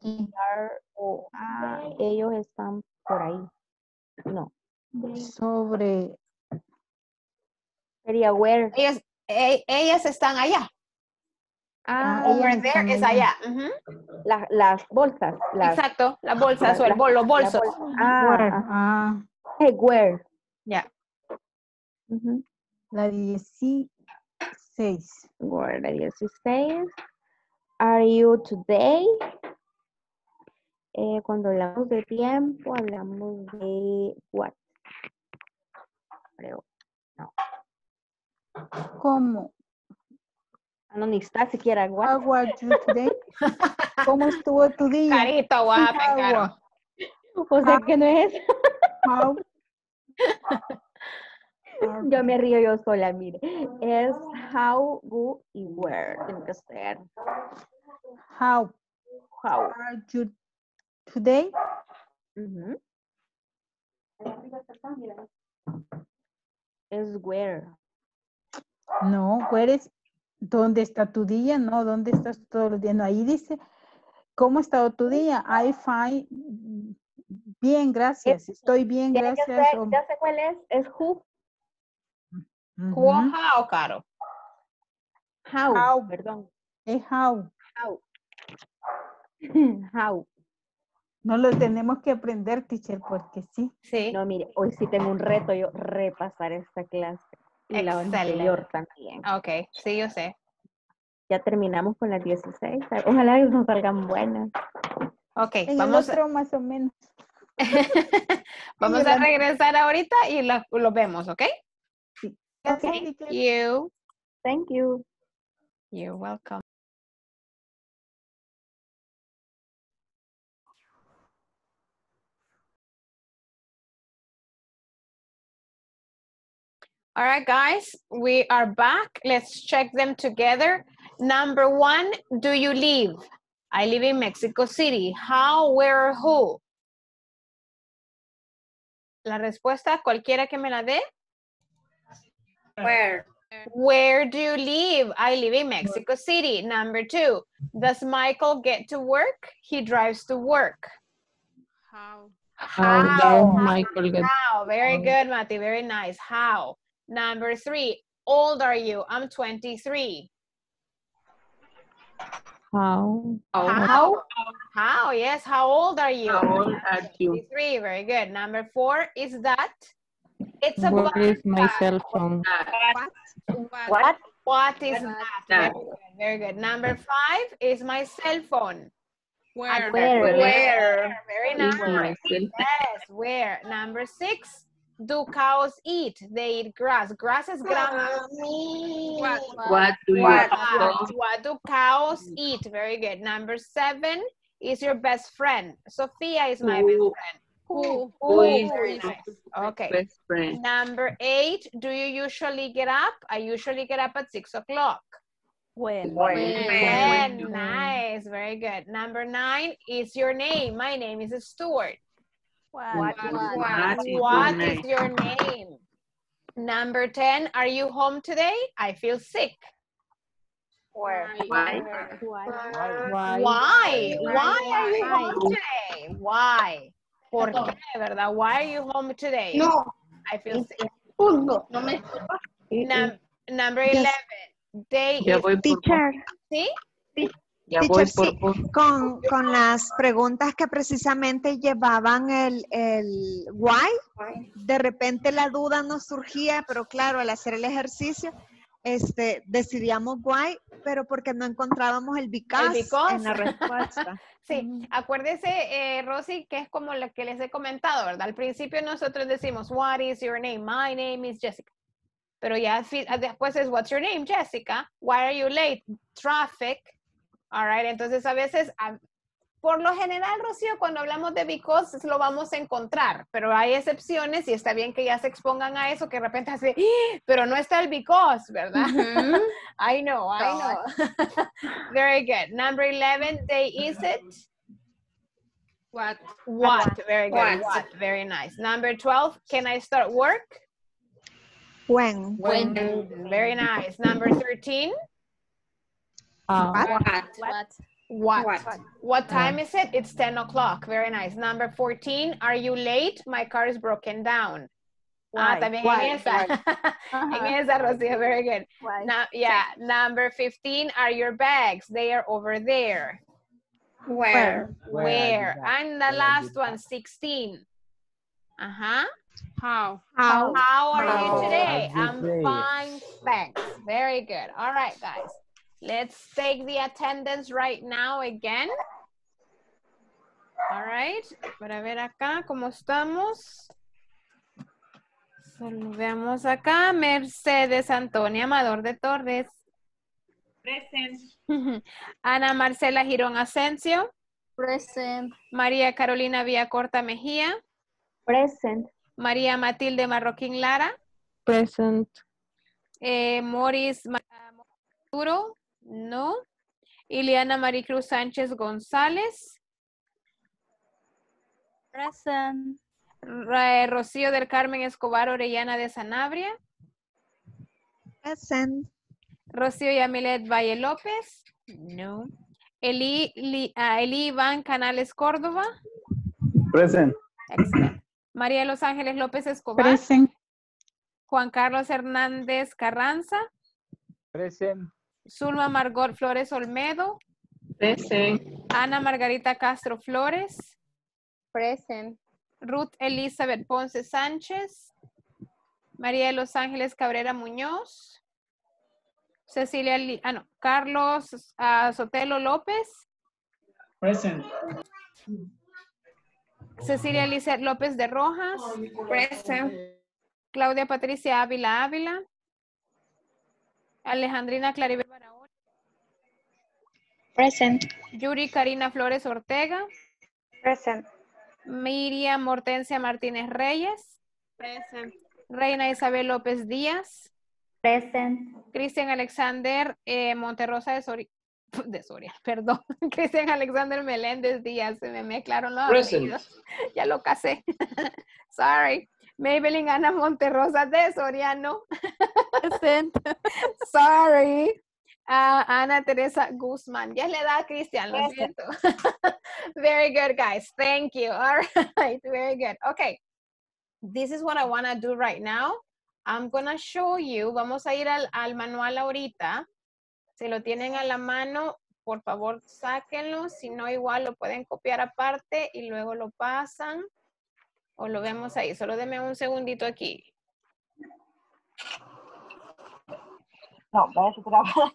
ellos están por ahí. No, sobre sería where. Ellas están allá. ellas Over there están es allá. allá. Ujú. Las bolsas. Exacto, las bolsas o los la bolsos. bolsa. Where. Ya. La 16. Where, la 16. Are you today? Cuando hablamos de tiempo, hablamos de what. Creo. No. ¿Cómo? No necesita siquiera what. How are you today? ¿Cómo estuvo tu día? Carito, what happened, Caro? O sea que no es. How? Yo me río yo sola, mire. Es how, who y where. Tiene que ser. How are you today? Es where. No, where es, ¿dónde está tu día? No, ¿dónde estás todos los días? No, ahí dice, ¿cómo ha estado tu día? I find, bien, gracias. Estoy bien, Tiene que gracias. ser, ya sé cuál es who. Who o how, Caro? How, perdón. Es how. How. How. No lo tenemos que aprender, teacher, porque sí. Sí. No, mire, hoy sí tengo un reto yo repasar esta clase. Y la anterior también. Ok, sí, yo sé. Ya terminamos con las 16. Ojalá que nos salgan buenas. Ok, En vamos el otro más o menos. vamos a regresar ahorita y lo vemos, ¿ok? Sí. Thank you. Thank you. You're welcome. All right, guys, we are back. Let's check them together. Number 1, do you live? I live in Mexico City. How, where, who? La respuesta, cualquiera que me la dé. Where? Where do you live? I live in Mexico City. Number 2, does Michael get to work? He drives to work. How? How? Michael get- How? Very good, Mati. Very nice. How? Number 3, old are you? I'm 23. How? How? Yes, how old are you? How old are you? 23. Very good. Number 4, is that? It's a Where button. is my cell phone? What? What is that? Very That. good. Very good. Number 5 is my cell phone. Where? Where? Very Is nice. my cell phone. Yes, where? Number 6, do cows eat? They eat grass. Grass is grama. What do you What do cows eat? Very good. Number 7 is your best friend. Sophia is my best friend. Who is Very your nice. Okay. best friend? Number 8, do you usually get up? I usually get up at 6 o'clock. When? When? Nice. Very good. Number 9 is your name. My name is Stuart. What is your name? Number 10, are you home today? I feel sick. Where? Why? Why? Why are you home today? Why? ¿Por qué, verdad? Why are you home today? No. I feel sick. No me Number 11, day Ya is... voy por Teacher, ¿Sí? Ya voy teacher, por sí, con las preguntas que precisamente llevaban el why, de repente la duda nos surgía, pero claro, al hacer el ejercicio, decidíamos why, pero porque no encontrábamos el because en la respuesta. Sí, acuérdese, Rosy, que es como lo que les he comentado, ¿verdad? Al principio nosotros decimos, what is your name? My name is Jessica. Pero ya después es, what's your name, Jessica? Why are you late? Traffic. All right, entonces a veces, por lo general, Rocío, cuando hablamos de because, lo vamos a encontrar, pero hay excepciones y está bien que ya se expongan a eso, que de repente así, pero no está el because, ¿verdad? I know. Very good. Number 11, day is it? What? Very good. What? Very nice. Number 12, can I start work? When? Very nice. Number 13, what time is it? It's 10 o'clock. Very nice. Number 14, are you late? My car is broken down. También en esa. En esa, Rocío. Very good. Number 15, are your bags? They are over there. Where? And the last one, 16. How? How are you today? I'm fine, thanks. Very good. All right, guys. Let's take the attendance right now again. All right. Para ver acá cómo estamos. Saludemos acá. Mercedes Antonia Amador de Torres. Present. Ana Marcela Girón Asensio. Present. María Carolina Villacorta Mejía. Present. María Matilde Marroquín Lara. Present. Moris Maduro. No. Ileana Maricruz Sánchez González. Present. Rocío del Carmen Escobar Orellana de Sanabria. Present. Rocío Yamilet Valle López. No. Eli Iván Canales Córdoba. Present. Excelente. María de Los Ángeles López Escobar. Present. Juan Carlos Hernández Carranza. Present. Zulma Margot Flores Olmedo. Present. Ana Margarita Castro Flores. Present. Ruth Elizabeth Ponce Sánchez. María de Los Ángeles Cabrera Muñoz. Cecilia, Carlos Sotelo López. Present. Cecilia Lizeth López de Rojas. Present. Claudia Patricia Ávila Ávila. Alejandrina Claribel Barahona. Present. Yuri Karina Flores Ortega. Present. Miriam Hortensia Martínez Reyes. Present. Reina Isabel López Díaz. Present. Cristian Alexander Monterrosa de Soria, perdón. Cristian Alexander Meléndez Díaz, se me mezclaron los Present. apellidos. Ya lo casé. Sorry. Maybelline Ana Monterrosa de Soriano. Present. Sorry. Ana Teresa Guzmán. Ya le da a Cristian, lo siento. Very good, guys. Thank you. All right. Very good. Okay. This is what I want to do right now. I'm going to show you. Vamos a ir al manual ahorita. Si lo tienen a la mano, por favor, sáquenlo. Si no, igual lo pueden copiar aparte y luego lo pasan. O lo vemos ahí. Solo denme un segundito aquí. No, vaya a trabajar.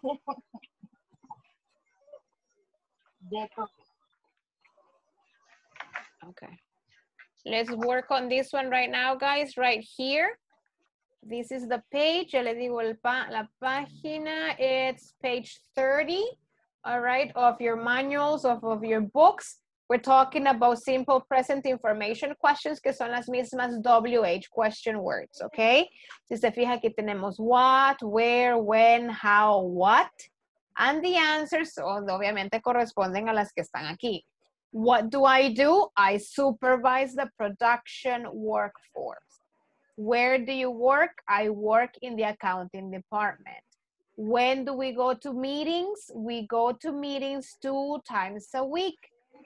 Okay. Let's work on this one right now, guys. Right here. This is the page. Ya le digo la página. It's page 30. All right. Of your manuals, of your books. We're talking about simple present information questions, que son las mismas WH question words, okay? Si se fija, aquí tenemos what, where, when, how, what. And the answers, obviamente, corresponden a las que están aquí. What do? I supervise the production workforce. Where do you work? I work in the accounting department. When do we go to meetings? We go to meetings 2 times a week.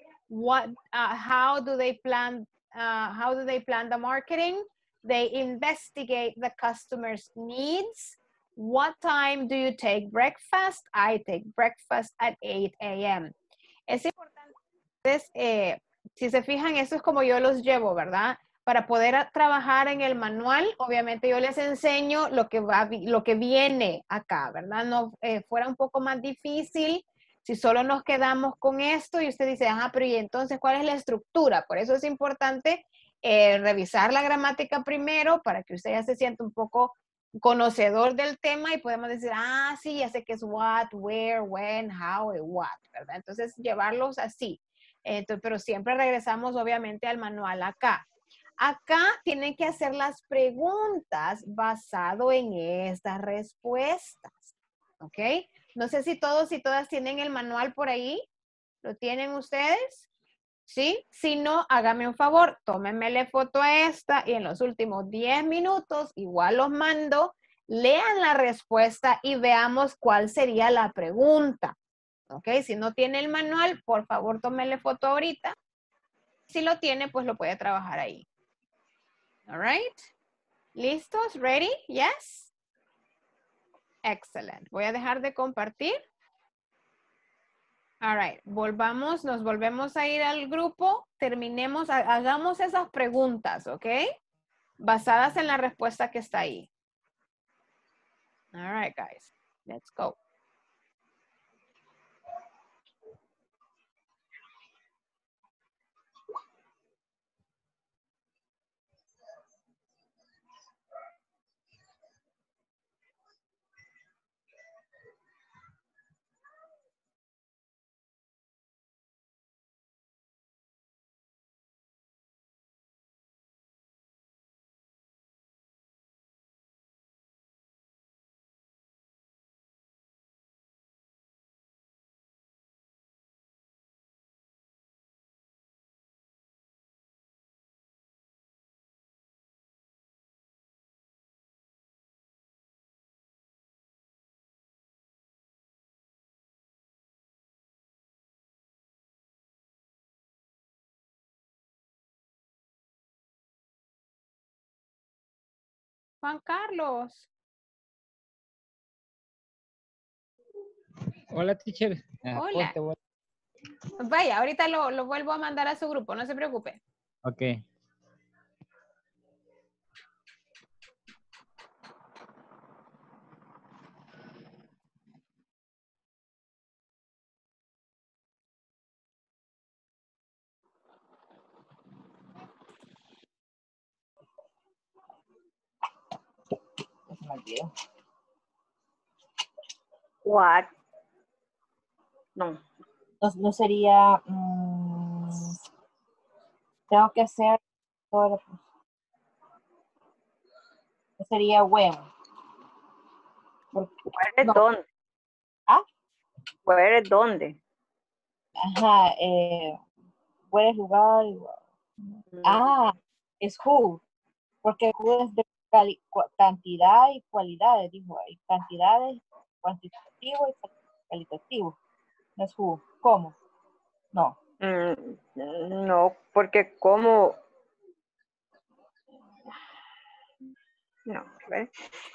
How do they plan the marketing? They investigate the customer's needs. What time do you take breakfast? I take breakfast at 8 a.m. Es importante, si se fijan, eso es como yo los llevo, ¿verdad? Para poder trabajar en el manual, obviamente yo les enseño lo que viene acá, ¿verdad? No fuera un poco más difícil si solo nos quedamos con esto y usted dice, pero ¿y entonces cuál es la estructura? Por eso es importante revisar la gramática primero para que usted ya se sienta un poco conocedor del tema y podemos decir, sí, ya sé que es what, where, when, how, and what, ¿verdad? Entonces, llevarlos así. Pero siempre regresamos, obviamente, al manual acá. Acá tienen que hacer las preguntas basado en estas respuestas, ¿ok? No sé si todos y todas tienen el manual por ahí. ¿Lo tienen ustedes? ¿Sí? Si no, hágame un favor, tómenmele foto a esta y en los últimos 10 minutos, igual los mando, lean la respuesta y veamos cuál sería la pregunta. ¿Ok? Si no tiene el manual, por favor, tómenle foto ahorita. Si lo tiene, pues lo puede trabajar ahí. All right. ¿Listos? ¿Ready? Yes? Excellent. Voy a dejar de compartir. All right. Nos volvemos a ir al grupo. Terminemos, hagamos esas preguntas, ¿ok? Basadas en la respuesta que está ahí. All right, guys. Let's go. Juan Carlos. Hola, teacher. Hola. Vaya, ahorita lo vuelvo a mandar a su grupo, no se preocupe. Ok. What? No. No sería. Tengo que hacer. No sería when. Where es dónde. ¿Ah? Where es dónde. Ajá. Where es lugar. Es who. Porque who es de cantidad y cualidades, dijo ahí. Cantidades, cuantitativo y cualitativo. No es who. ¿Cómo? No. No, porque como... No, ¿ves?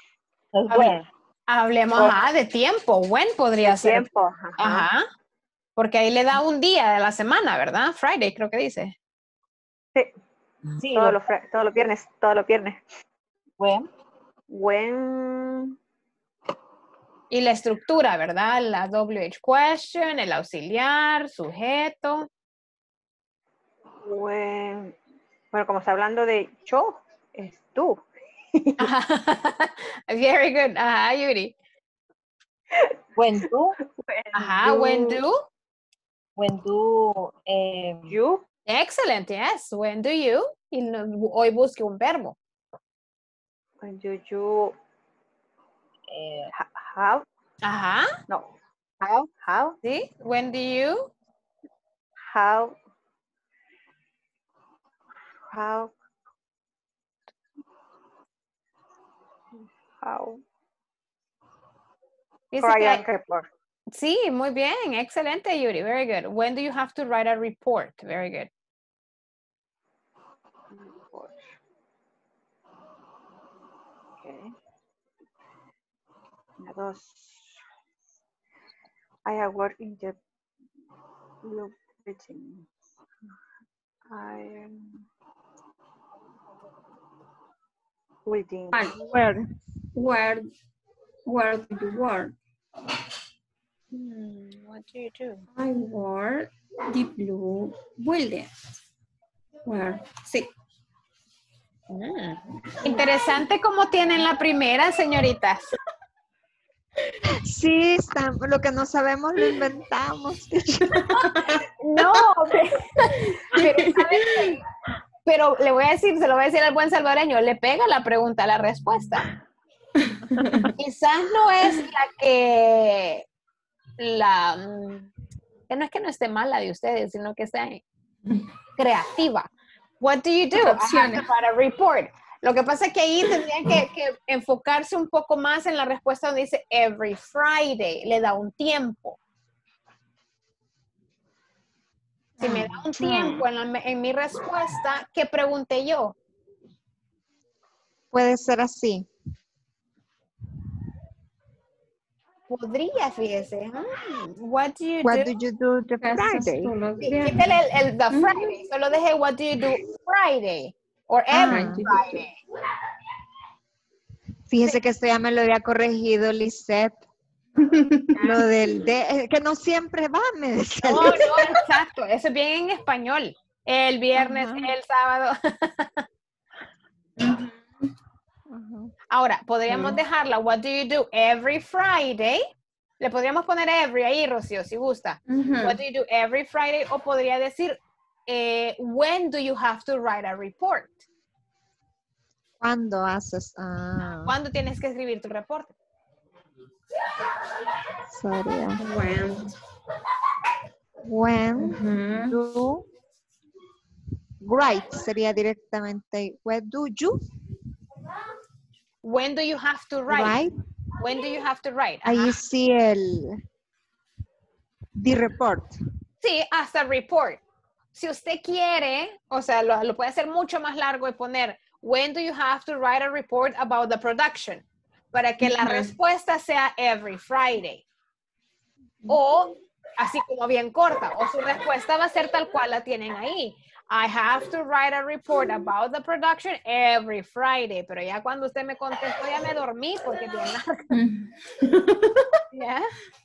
Hablemos de tiempo. When podría ser. Tiempo, ajá. Porque ahí le da un día de la semana, ¿verdad? Friday, creo que dice. Sí, todos los viernes. When. Y la estructura, ¿verdad? La WH question, el auxiliar, sujeto. When. Bueno, como está hablando de yo, es tú. Very good. Ajá, Yuri. When do. Ajá, when do. When do. You. Excellent, yes. When do you. Y hoy busque un verbo. When do you. How. Ajá. No. How. ¿Sí? When do you. How. Report. Sí, muy bien. Excelente, Yuri. Very good. When do you have to write a report? Very good. Report. Okay. I have worked in the blueprinting. I am reading. Where do you work? What do you do? I work the blue building. Where? Sí. Interesante cómo tienen la primera, señoritas. Sí, lo que no sabemos lo inventamos. No, pero le voy a decir, se lo voy a decir al buen salvadoreño, le pega la pregunta a la respuesta. Quizás no es que no es que no esté mala de ustedes, sino que sea creativa. What do you do? I have to write a report. Lo que pasa es que ahí tendrían que enfocarse un poco más en la respuesta donde dice every Friday. Le da un tiempo. Si me da un tiempo en mi respuesta, ¿qué pregunté yo? Puede ser así. Podría, fíjese. What do you do the Friday? Quítale el the Friday. Solo deje what do you do Friday. Or every Friday. Fíjese que esto ya me lo había corregido Lisette. Lo del que no siempre va, me decía. No, exacto. Eso es bien en español. El viernes, el sábado. Ahora, podríamos dejarla, what do you do every Friday? Le podríamos poner every ahí, Rocío, si gusta. What do you do every Friday? O podría decir, when do you have to write a report? ¿Cuándo haces? ¿Cuándo tienes que escribir tu reporte? When do write sería directamente when do you? When do you have to write? When do you have to write? Ahí sí the report. Sí, hasta report. Si usted quiere, o sea, lo puede hacer mucho más largo y poner when do you have to write a report about the production? Para que la respuesta sea every Friday. O así como bien corta. O su respuesta va a ser tal cual la tienen ahí. I have to write a report about the production every Friday. Pero ya cuando usted me contestó, ya me dormí porque es bien larga. ¿Yeah?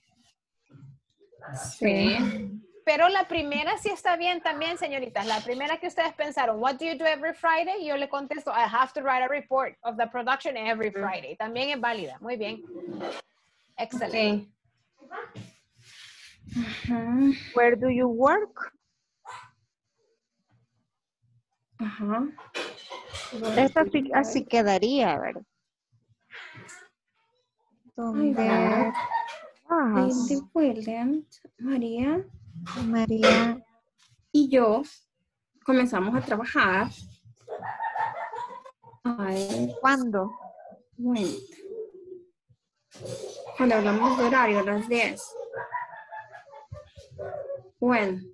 Sí. Pero la primera sí está bien también, señoritas. La primera que ustedes pensaron, what do you do every Friday? Yo le contesto, I have to write a report of the production every Friday. También es válida. Muy bien. Excelente. Okay. Where do you work? Ajá. Esta sí, así quedaría, ¿verdad? ¿Dónde vas? William, María. María. Y yo comenzamos a trabajar. Ay, ¿cuándo? Bueno. Cuando hablamos de horario, a las 10. When?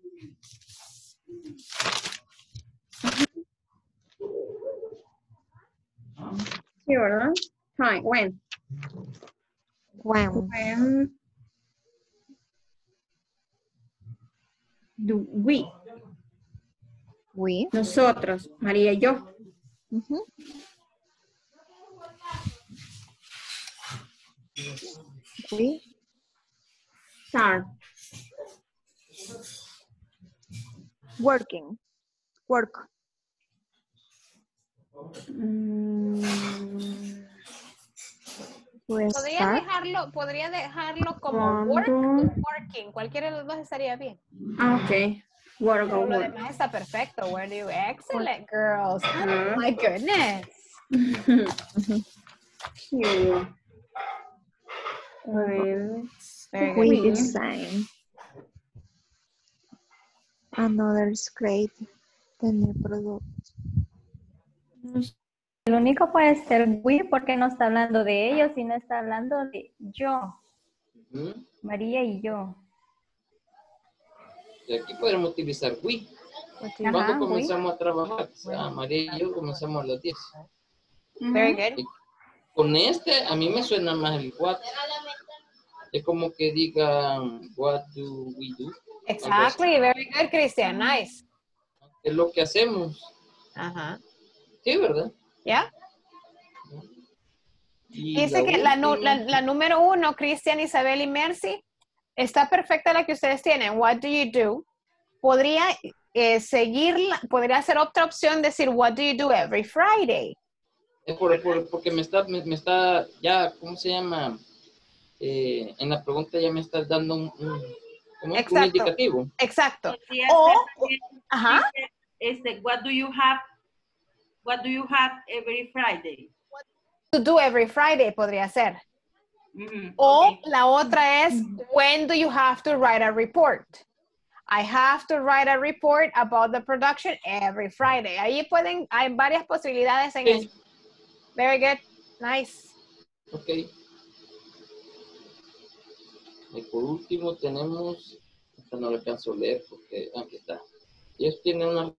Sí, ¿verdad? Time. When? When do we? We. Nosotros, María y yo. We. Start. Working. Work. Podría dejarlo como work o working. Cualquiera de los dos estaría bien. Ah, ok. Work Pero or lo work. demás está perfecto. Where do you? Excellent, girls. Oh, my goodness. Cute. Very We good. design. Another's create the new product. El único puede ser we porque no está hablando de ellos, sino está hablando de yo. María y yo. Y aquí podemos utilizar we. ¿Cuándo comenzamos a trabajar? María y yo comenzamos a las 10. Very good. Y con este, a mí me suena más el what. Es como que digan, what do we do? Exactly. Very good, Christian. Nice. Es lo que hacemos. Ajá. Sí, ¿verdad? ¿Ya? Y Dice que la número 1, Cristian, Isabel y Mercy, está perfecta la que ustedes tienen. What do you do? Podría seguirla, podría ser otra opción decir what do you do every Friday. Porque me está ya, ¿cómo se llama? En la pregunta ya me estás dando un indicativo. Exacto. Ajá. What do you have every Friday? To do every Friday podría ser. O la otra es, when do you have to write a report? I have to write a report about the production every Friday. Ahí hay varias posibilidades en eso. Very good. Nice. Ok. Y por último tenemos, esta no la alcanzo a leer porque aquí está. Ellos tienen una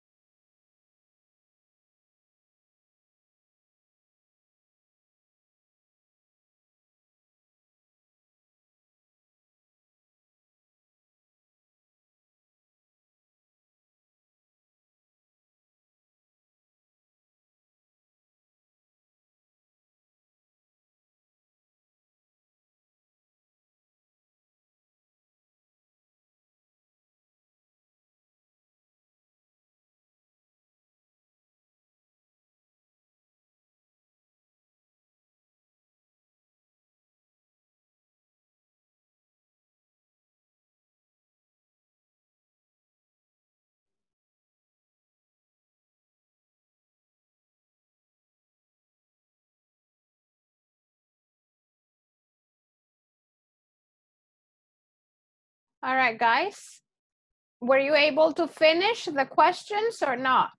All right, guys. Were you able to finish the questions or not?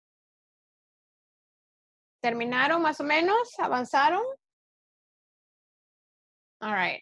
¿Terminaron más o menos? ¿Avanzaron? All right.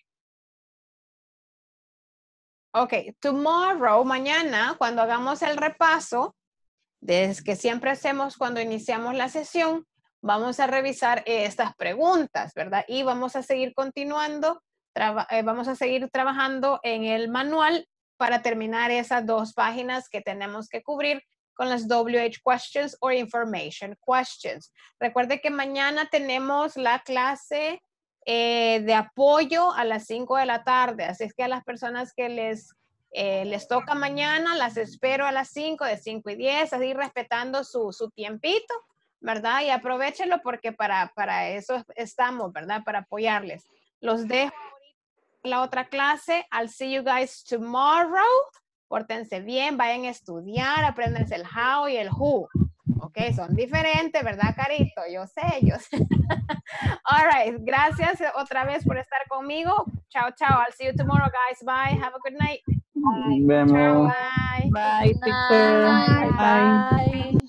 Okay, tomorrow, mañana, cuando hagamos el repaso, Desde que siempre hacemos cuando iniciamos la sesión, vamos a revisar estas preguntas, ¿verdad? Y vamos a seguir continuando, vamos a seguir trabajando en el manual para terminar esas 2 páginas que tenemos que cubrir con las WH questions or information questions. Recuerde que mañana tenemos la clase de apoyo a las 5 de la tarde, así es que a las personas que les toca mañana, las espero a las 5, de 5 y 10, así respetando su tiempito, ¿verdad? Y aprovechenlo porque para eso estamos, ¿verdad? Para apoyarles. Los dejo en la otra clase. I'll see you guys tomorrow. Pórtense bien, vayan a estudiar, apréndanse el how y el who. Ok, son diferentes, ¿verdad, Carito? Yo sé. All right, gracias otra vez por estar conmigo. Chao, chao. I'll see you tomorrow, guys. Bye. Have a good night. Nos vemos. Bye. Bye, teacher. Bye. Bye.